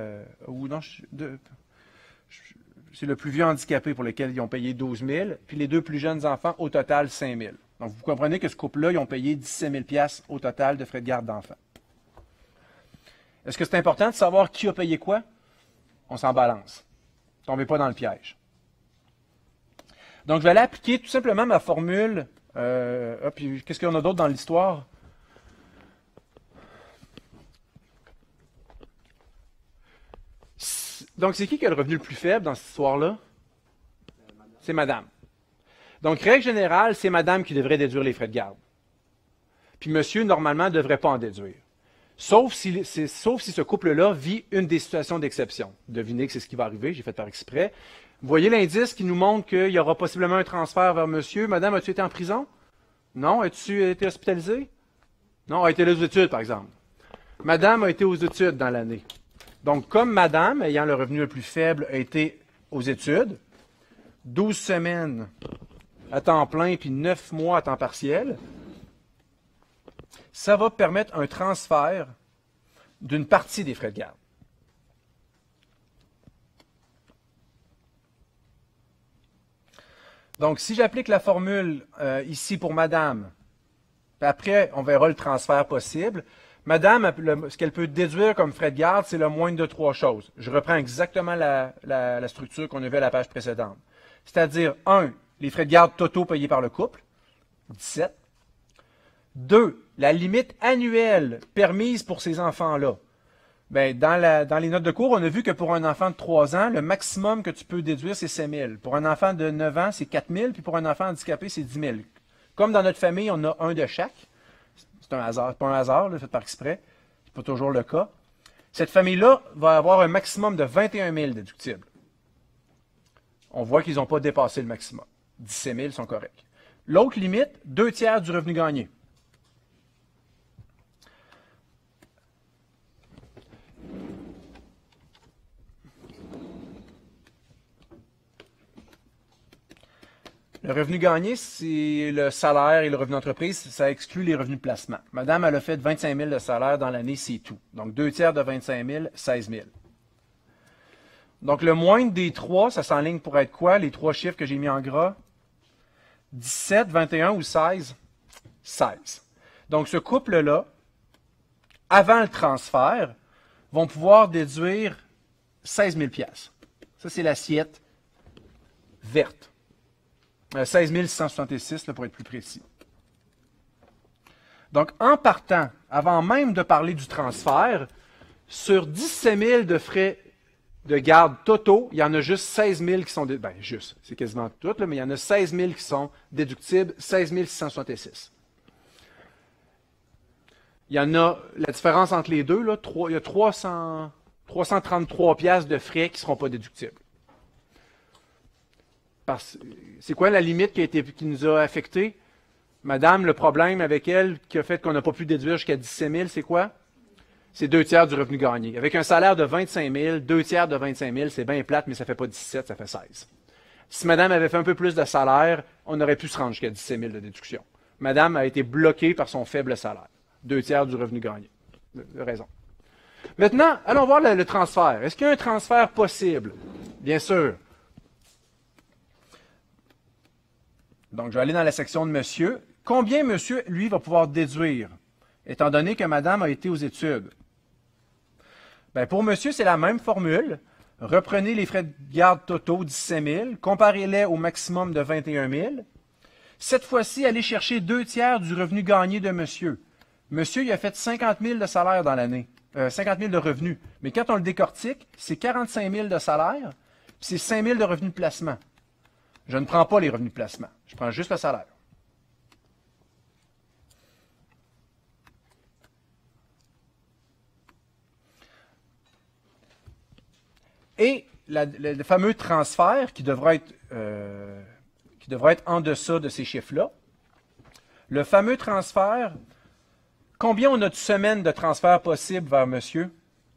c'est le plus vieux handicapé pour lequel ils ont payé 12 000, puis les 2 plus jeunes enfants, au total, 5 000. Donc, vous comprenez que ce couple-là, ils ont payé 17 000 $ au total de frais de garde d'enfants. Est-ce que c'est important de savoir qui a payé quoi? On s'en balance. Tombez pas dans le piège. Donc, je vais aller appliquer tout simplement ma formule. Puis, qu'est-ce qu'il y en a d'autre dans l'histoire? Donc, c'est qui a le revenu le plus faible dans cette histoire-là? C'est madame. Donc, règle générale, c'est madame qui devrait déduire les frais de garde. Puis, monsieur, normalement, ne devrait pas en déduire. Sauf si ce couple-là vit une des situations d'exception. Devinez que c'est ce qui va arriver, j'ai fait par exprès. Vous voyez l'indice qui nous montre qu'il y aura possiblement un transfert vers monsieur. Madame, as-tu été en prison? Non. As-tu été hospitalisé? Non. A été aux études, par exemple. Madame a été aux études dans l'année. Donc, comme madame, ayant le revenu le plus faible, a été aux études, 12 semaines à temps plein puis 9 mois à temps partiel, ça va permettre un transfert d'une partie des frais de garde. Donc, si j'applique la formule ici pour madame, puis après, on verra le transfert possible. Madame, ce qu'elle peut déduire comme frais de garde, c'est le moindre de 3 choses. Je reprends exactement la structure qu'on a vue à la page précédente. C'est-à-dire, 1, les frais de garde totaux payés par le couple, 17. 2, la limite annuelle permise pour ces enfants-là. Bien, dans les notes de cours, on a vu que pour un enfant de 3 ans, le maximum que tu peux déduire, c'est 5 000. Pour un enfant de 9 ans, c'est 4 000, puis pour un enfant handicapé, c'est 10 000. Comme dans notre famille, on a un de chaque. C'est un hasard, pas un hasard, là, fait par exprès. C'est pas toujours le cas. Cette famille-là va avoir un maximum de 21 000 déductibles. On voit qu'ils n'ont pas dépassé le maximum. 17 000 sont corrects. L'autre limite, 2/3 du revenu gagné. Le revenu gagné, c'est le salaire et le revenu d'entreprise, ça exclut les revenus de placement. Madame, elle a fait 25 000 de salaire dans l'année, c'est tout. Donc, 2/3 de 25 000, 16 000. Donc, le moindre des 3, ça s'enligne pour être quoi? Les 3 chiffres que j'ai mis en gras? 17, 21 ou 16? 16. Donc, ce couple-là, avant le transfert, vont pouvoir déduire 16 000 $. Ça, c'est l'assiette verte. 16 666, là, pour être plus précis. Donc, en partant, avant même de parler du transfert, sur 17 000 de frais de garde totaux, il y en a juste 16 000 qui sont... juste, c'est quasiment tout, là, mais il y en a 16 000 qui sont déductibles, 16 666. Il y en a, la différence entre les deux, là, il y a 333 $ de frais qui ne seront pas déductibles. C'est quoi la limite qui nous a affectés? Madame, le problème avec elle qui a fait qu'on n'a pas pu déduire jusqu'à 17 000, c'est quoi? C'est 2/3 du revenu gagné. Avec un salaire de 25 000, 2/3 de 25 000, c'est bien plate, mais ça ne fait pas 17, ça fait 16. Si madame avait fait un peu plus de salaire, on aurait pu se rendre jusqu'à 17 000 de déduction. Madame a été bloquée par son faible salaire. 2/3 du revenu gagné. De raison. Maintenant, allons voir le transfert. Est-ce qu'il y a un transfert possible? Bien sûr. Donc, je vais aller dans la section de monsieur. Combien monsieur, lui, va pouvoir déduire, étant donné que madame a été aux études? Bien, pour monsieur, c'est la même formule. Reprenez les frais de garde totaux, 17 000. Comparez-les au maximum de 21 000. Cette fois-ci, allez chercher 2/3 du revenu gagné de monsieur. Monsieur, il a fait 50 000 de salaire dans l'année. 50 000 de revenus. Mais quand on le décortique, c'est 45 000 de salaire, puis c'est 5 000 de revenus de placement. Je ne prends pas les revenus de placement. Je prends juste le salaire. Et le fameux transfert qui devra être en deçà de ces chiffres-là. Le fameux transfert, combien on a de semaines de transfert possible vers monsieur?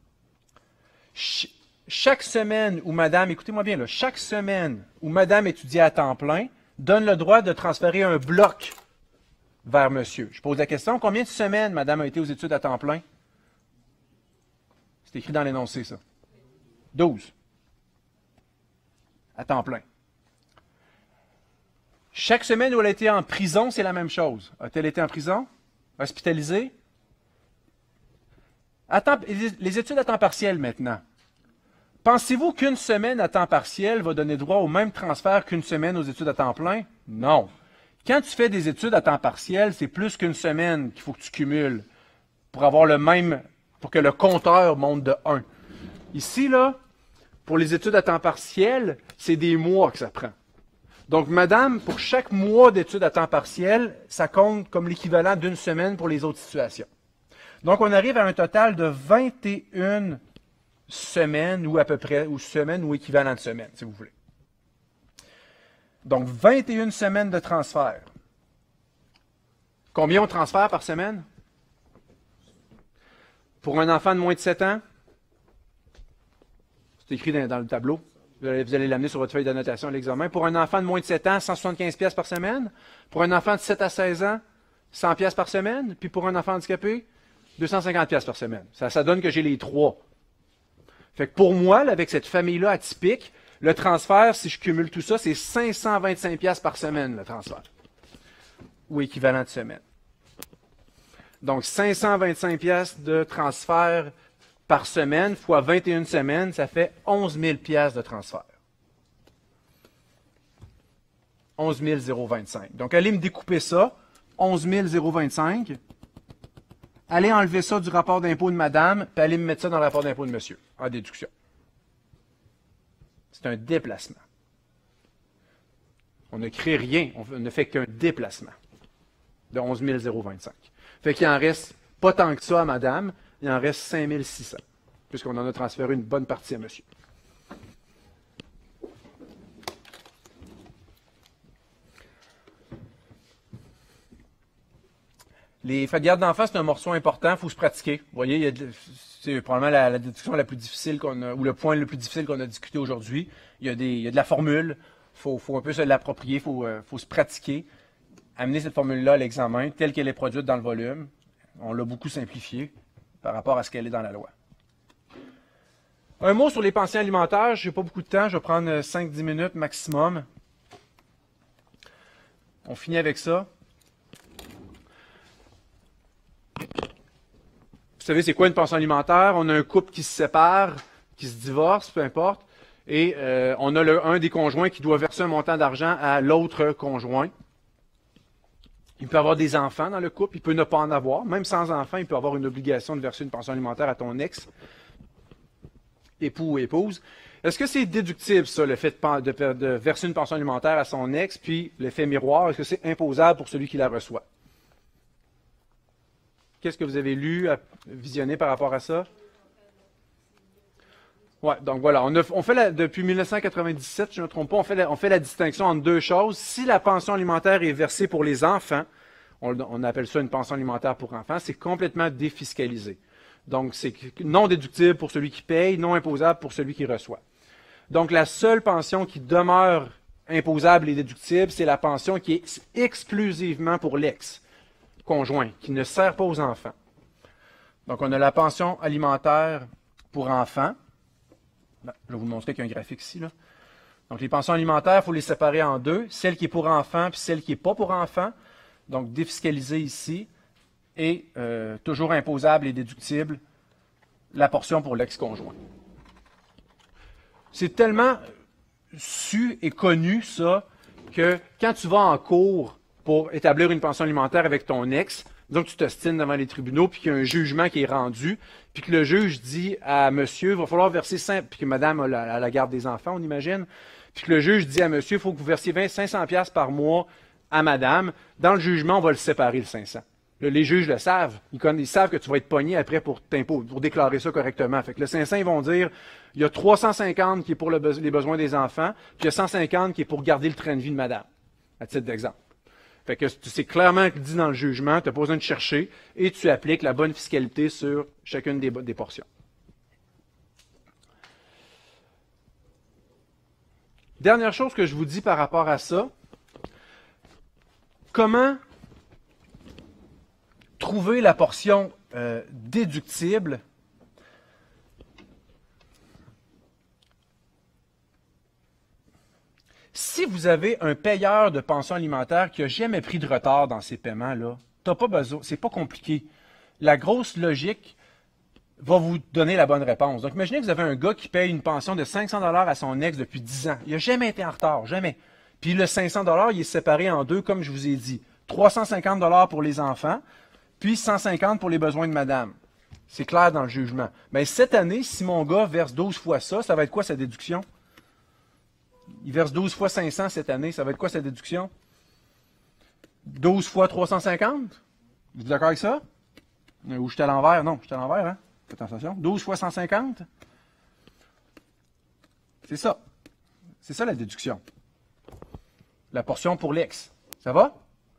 Chaque semaine où madame, écoutez-moi bien, là, chaque semaine où madame étudie à temps plein, donne le droit de transférer un bloc vers monsieur. Je pose la question, combien de semaines madame a été aux études à temps plein? C'est écrit dans l'énoncé, ça. 12. À temps plein. Chaque semaine où elle a été en prison, c'est la même chose. A-t-elle été en prison? Hospitalisée? Les études à temps partiel maintenant. Pensez-vous qu'une semaine à temps partiel va donner droit au même transfert qu'une semaine aux études à temps plein? Non. Quand tu fais des études à temps partiel, c'est plus qu'une semaine qu'il faut que tu cumules pour avoir le même, pour que le compteur monte de 1. Ici, là, pour les études à temps partiel, c'est des mois que ça prend. Donc, madame, pour chaque mois d'études à temps partiel, ça compte comme l'équivalent d'une semaine pour les autres situations. Donc, on arrive à un total de 21 semaines ou à peu près, ou semaines ou équivalent de semaines, si vous voulez. Donc, 21 semaines de transfert. Combien on transfère par semaine? Pour un enfant de moins de 7 ans? C'est écrit dans le tableau. Vous allez l'amener sur votre feuille d'annotation à l'examen. Pour un enfant de moins de 7 ans, 175 pièces par semaine. Pour un enfant de 7 à 16 ans, 100 pièces par semaine. Puis pour un enfant handicapé, 250 pièces par semaine. Ça donne que j'ai les trois. Fait que pour moi, là, avec cette famille-là atypique, le transfert, si je cumule tout ça, c'est 525 pièces par semaine, le transfert. Ou équivalent de semaine. Donc, 525 pièces de transfert par semaine fois 21 semaines, ça fait 11 000 pièces de transfert. 11 025. Donc, allez me découper ça. 11 025. Allez enlever ça du rapport d'impôt de madame, puis allez me mettre ça dans le rapport d'impôt de monsieur, en déduction. C'est un déplacement. On ne crée rien, on ne fait qu'un déplacement de 11 025. Fait qu'il en reste pas tant que ça à madame, il en reste 5 600, puisqu'on en a transféré une bonne partie à monsieur. Les frais de garde d'enfants, c'est un morceau important, il faut se pratiquer. Vous voyez, c'est probablement la discussion la plus difficile qu'on a, ou le point le plus difficile qu'on a discuté aujourd'hui. Il y a de la formule, faut un peu se l'approprier, faut se pratiquer. Amener cette formule-là à l'examen, telle qu'elle est produite dans le volume. On l'a beaucoup simplifié par rapport à ce qu'elle est dans la loi. Un mot sur les pensions alimentaires, je n'ai pas beaucoup de temps, je vais prendre 5-10 minutes maximum. On finit avec ça. Vous savez, c'est quoi une pension alimentaire? On a un couple qui se sépare, qui se divorce, peu importe, et on a un des conjoints qui doit verser un montant d'argent à l'autre conjoint. Il peut avoir des enfants dans le couple, il peut ne pas en avoir. Même sans enfants, il peut avoir une obligation de verser une pension alimentaire à ton ex, époux ou épouse. Est-ce que c'est déductible, ça, le fait de verser une pension alimentaire à son ex, puis l'effet miroir, est-ce que c'est imposable pour celui qui la reçoit? Qu'est-ce que vous avez lu, visionné par rapport à ça? Ouais, donc voilà, depuis 1997, je ne me trompe pas, on fait la distinction entre deux choses. Si la pension alimentaire est versée pour les enfants, on appelle ça une pension alimentaire pour enfants, c'est complètement défiscalisé. Donc, c'est non déductible pour celui qui paye, non imposable pour celui qui reçoit. Donc, la seule pension qui demeure imposable et déductible, c'est la pension qui est exclusivement pour l'ex-conjoint, qui ne sert pas aux enfants. Donc, on a la pension alimentaire pour enfants. Je vais vous montrer qu'il y a un graphique ici, là. Donc, les pensions alimentaires, il faut les séparer en deux. Celle qui est pour enfants, puis celle qui n'est pas pour enfants. Donc, défiscalisée ici. Et toujours imposable et déductible, la portion pour l'ex-conjoint. C'est tellement su et connu, ça, que quand tu vas en cours pour établir une pension alimentaire avec ton ex, Donc, tu t'ostines devant les tribunaux, puis qu'il y a un jugement qui est rendu, puis que le juge dit à monsieur, il va falloir verser 5, puis que madame a la garde des enfants, on imagine, puis que le juge dit à monsieur, il faut que vous versiez 500 pièces par mois à madame. Dans le jugement, on va le séparer, le 500. Là, les juges le savent. Ils savent que tu vas être pogné après pour déclarer ça correctement. Fait que le 500, ils vont dire, il y a 350 qui est pour les besoins des enfants, puis il y a 150 qui est pour garder le train de vie de madame, à titre d'exemple. Fait que c'est clairement dit dans le jugement, tu n'as pas besoin de chercher, et tu appliques la bonne fiscalité sur chacune des portions. Dernière chose que je vous dis par rapport à ça, comment trouver la portion déductible si vous avez un payeur de pension alimentaire qui n'a jamais pris de retard dans ses paiements, t'as pas besoin, c'est pas compliqué. La grosse logique va vous donner la bonne réponse. Donc, imaginez que vous avez un gars qui paye une pension de 500 $ à son ex depuis 10 ans. Il n'a jamais été en retard, jamais. Puis le 500 $, il est séparé en deux, comme je vous ai dit. 350 $ pour les enfants, puis 150 pour les besoins de madame. C'est clair dans le jugement. Mais cette année, si mon gars verse 12 fois ça va être quoi sa déduction? Il verse 12 fois 500 cette année, ça va être quoi sa déduction? 12 fois 350? Vous êtes d'accord avec ça? Ou je suis à l'envers? Non, je suis à l'envers, hein? Faites attention. 12 fois 150? C'est ça. C'est ça la déduction. La portion pour l'ex. Ça va?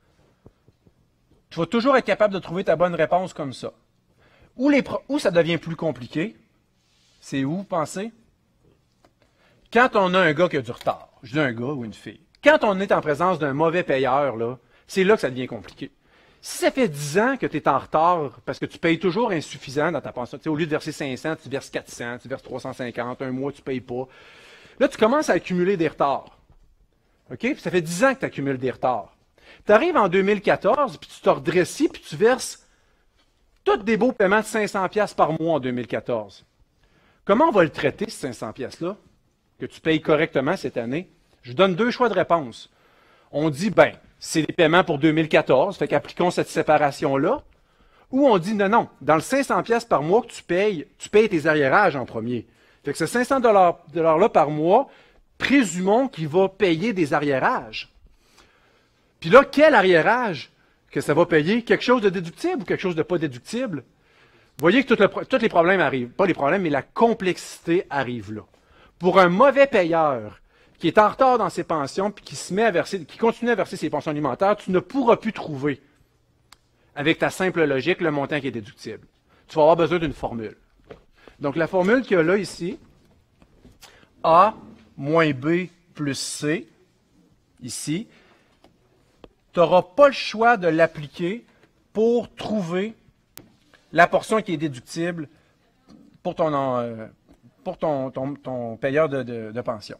Tu vas toujours être capable de trouver ta bonne réponse comme ça. Où ça devient plus compliqué, c'est où, pensez? Quand on a un gars qui a du retard, je dis un gars ou une fille, quand on est en présence d'un mauvais payeur, c'est là que ça devient compliqué. Si ça fait 10 ans que tu es en retard parce que tu payes toujours insuffisant dans ta pension, au lieu de verser 500, tu verses 400, tu verses 350, un mois, tu ne payes pas. Là, tu commences à accumuler des retards. OK? Puis ça fait 10 ans que tu accumules des retards. Tu arrives en 2014, puis tu te redressis, puis tu verses tous des beaux paiements de 500 $ par mois en 2014. Comment on va le traiter, ces 500 $-là, que tu payes correctement cette année? Je donne deux choix de réponse. On dit, c'est des paiements pour 2014, fait qu'appliquons cette séparation-là. Ou on dit, non, dans le 500 $ par mois que tu payes tes arriérages en premier. Fait que ce 500 $ par mois, présumons qu'il va payer des arriérages. Puis là, quel arriérage que ça va payer? Quelque chose de déductible ou quelque chose de pas déductible? Vous voyez que tous les problèmes arrivent. Pas les problèmes, mais la complexité arrive là. Pour un mauvais payeur qui est en retard dans ses pensions puis qui continue à verser ses pensions alimentaires, tu ne pourras plus trouver, avec ta simple logique, le montant qui est déductible. Tu vas avoir besoin d'une formule. Donc, la formule qu'il y a là, ici, A moins B plus C, ici, tu n'auras pas le choix de l'appliquer pour trouver la portion qui est déductible pour ton payeur de pension.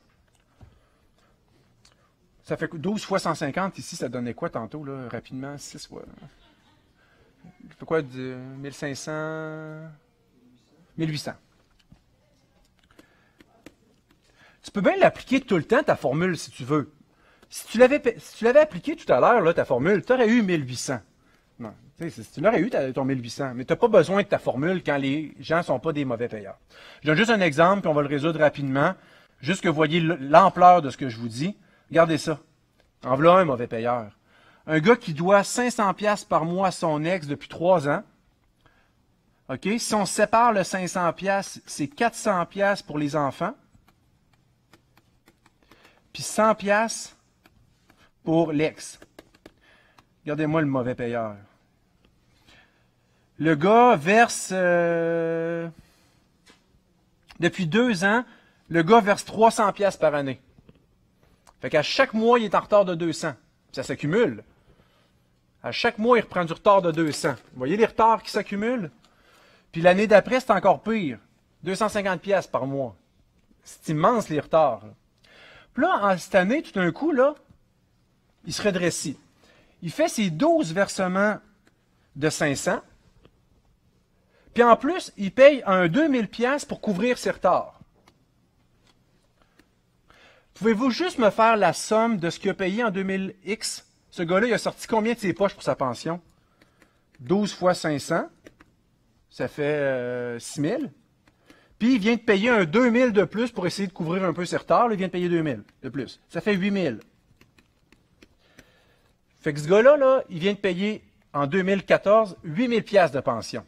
Ça fait 12 fois 150 ici, ça donnait quoi tantôt, là, rapidement? 6 fois. Ça fait quoi, 1500? 1800. Tu peux bien l'appliquer tout le temps, ta formule, si tu veux. Si tu l'avais appliqué tout à l'heure, ta formule, tu aurais eu 1800. Non, tu l'aurais eu ton 1800, mais tu n'as pas besoin de ta formule quand les gens ne sont pas des mauvais payeurs. Je donne juste un exemple, puis on va le résoudre rapidement, juste que vous voyez l'ampleur de ce que je vous dis. Regardez ça. En voilà un mauvais payeur. Un gars qui doit 500 $ par mois à son ex depuis 3 ans. OK? Si on sépare le 500 $, c'est 400 $ pour les enfants. Puis 100 $ pour l'ex. Regardez-moi le mauvais payeur. Le gars verse... depuis 2 ans, le gars verse 300 $ par année. Fait qu'à chaque mois, il est en retard de 200. Ça s'accumule. À chaque mois, il reprend du retard de 200. Vous voyez les retards qui s'accumulent? Puis l'année d'après, c'est encore pire. 250 $ par mois. C'est immense, les retards. Puis là, cette année, tout d'un coup, là, il se redressit. Il fait ses 12 versements de 500. Puis en plus, il paye un 2000 $ pour couvrir ses retards. Pouvez-vous juste me faire la somme de ce qu'il a payé en 2000X? Ce gars-là, il a sorti combien de ses poches pour sa pension? 12 fois 500, ça fait 6 000. Puis il vient de payer un 2 000 de plus pour essayer de couvrir un peu ses retards. Là, il vient de payer 2 000 de plus. Ça fait 8 000. Fait que ce gars-là, là, il vient de payer en 2014 8 000 piastres de pension.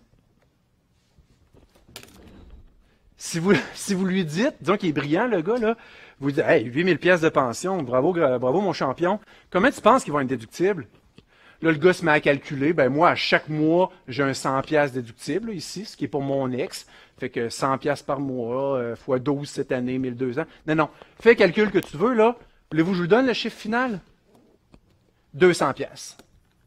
Si vous lui dites, disons qu'il est brillant, le gars, là, vous dites, hey, 8 000 piastres de pension, bravo, bravo mon champion. Comment tu penses qu'ils vont être déductibles? Là, le gars se met à calculer, ben moi, à chaque mois, j'ai un 100 piastres déductible, là, ici, ce qui est pour mon ex. Fait que 100 piastres par mois, fois 12 cette année, 1200. Non, non. Fais le calcul que tu veux, là. Voulez-vous que je vous donne le chiffre final? 200 piastres.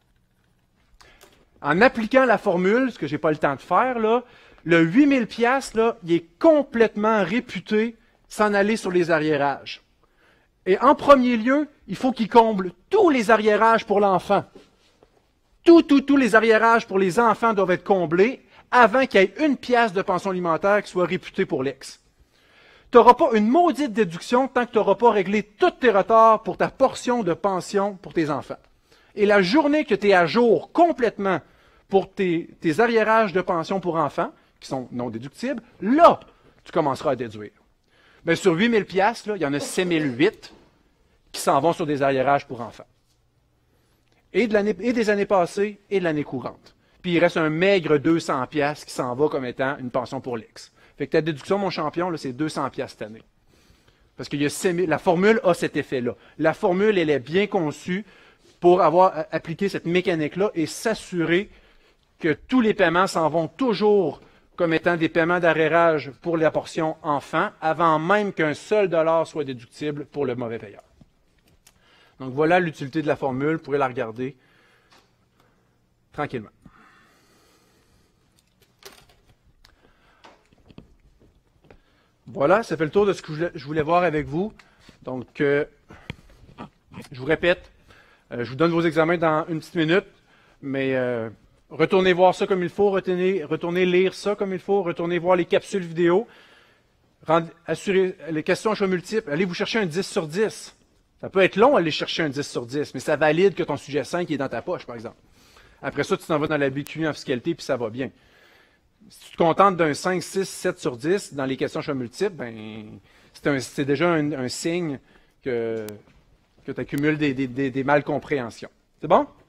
En appliquant la formule, ce que j'ai pas le temps de faire, là, le 8 000 piastres, là, il est complètement réputé s'en aller sur les arriérages. Et en premier lieu, il faut qu'il comble tous les arriérages pour l'enfant. Tous les arriérages pour les enfants doivent être comblés avant qu'il y ait une pièce de pension alimentaire qui soit réputée pour l'ex. Tu n'auras pas une maudite déduction tant que tu n'auras pas réglé tous tes retards pour ta portion de pension pour tes enfants. Et la journée que tu es à jour complètement pour tes arriérages de pension pour enfants, qui sont non déductibles, là, tu commenceras à déduire. Bien, sur 8 000 piastres, là, il y en a 7 008 qui s'en vont sur des arriérages pour enfants. Et des années passées et de l'année courante. Puis il reste un maigre 200 piastres qui s'en va comme étant une pension pour l'ex. Fait que ta déduction, mon champion, là, c'est 200 piastres cette année. Parce que la formule a cet effet-là. La formule, elle est bien conçue pour avoir appliqué cette mécanique-là et s'assurer que tous les paiements s'en vont toujours comme étant des paiements d'arrérage pour la portion enfant, avant même qu'un seul dollar soit déductible pour le mauvais payeur. Donc voilà l'utilité de la formule, vous pourrez la regarder tranquillement. Voilà, ça fait le tour de ce que je voulais voir avec vous. Donc, je vous répète, je vous donne vos examens dans une petite minute, mais retournez voir ça comme il faut, retournez lire ça comme il faut, retournez voir les capsules vidéo, assurez les questions à choix multiples, allez vous chercher un 10 sur 10. Ça peut être long aller chercher un 10 sur 10, mais ça valide que ton sujet 5 est dans ta poche, par exemple. Après ça, tu t'en vas dans la BQI en fiscalité, puis ça va bien. Si tu te contentes d'un 5, 6, 7 sur 10 dans les questions choix multiples, ben, c'est déjà un signe que tu accumules des malcompréhensions. C'est bon?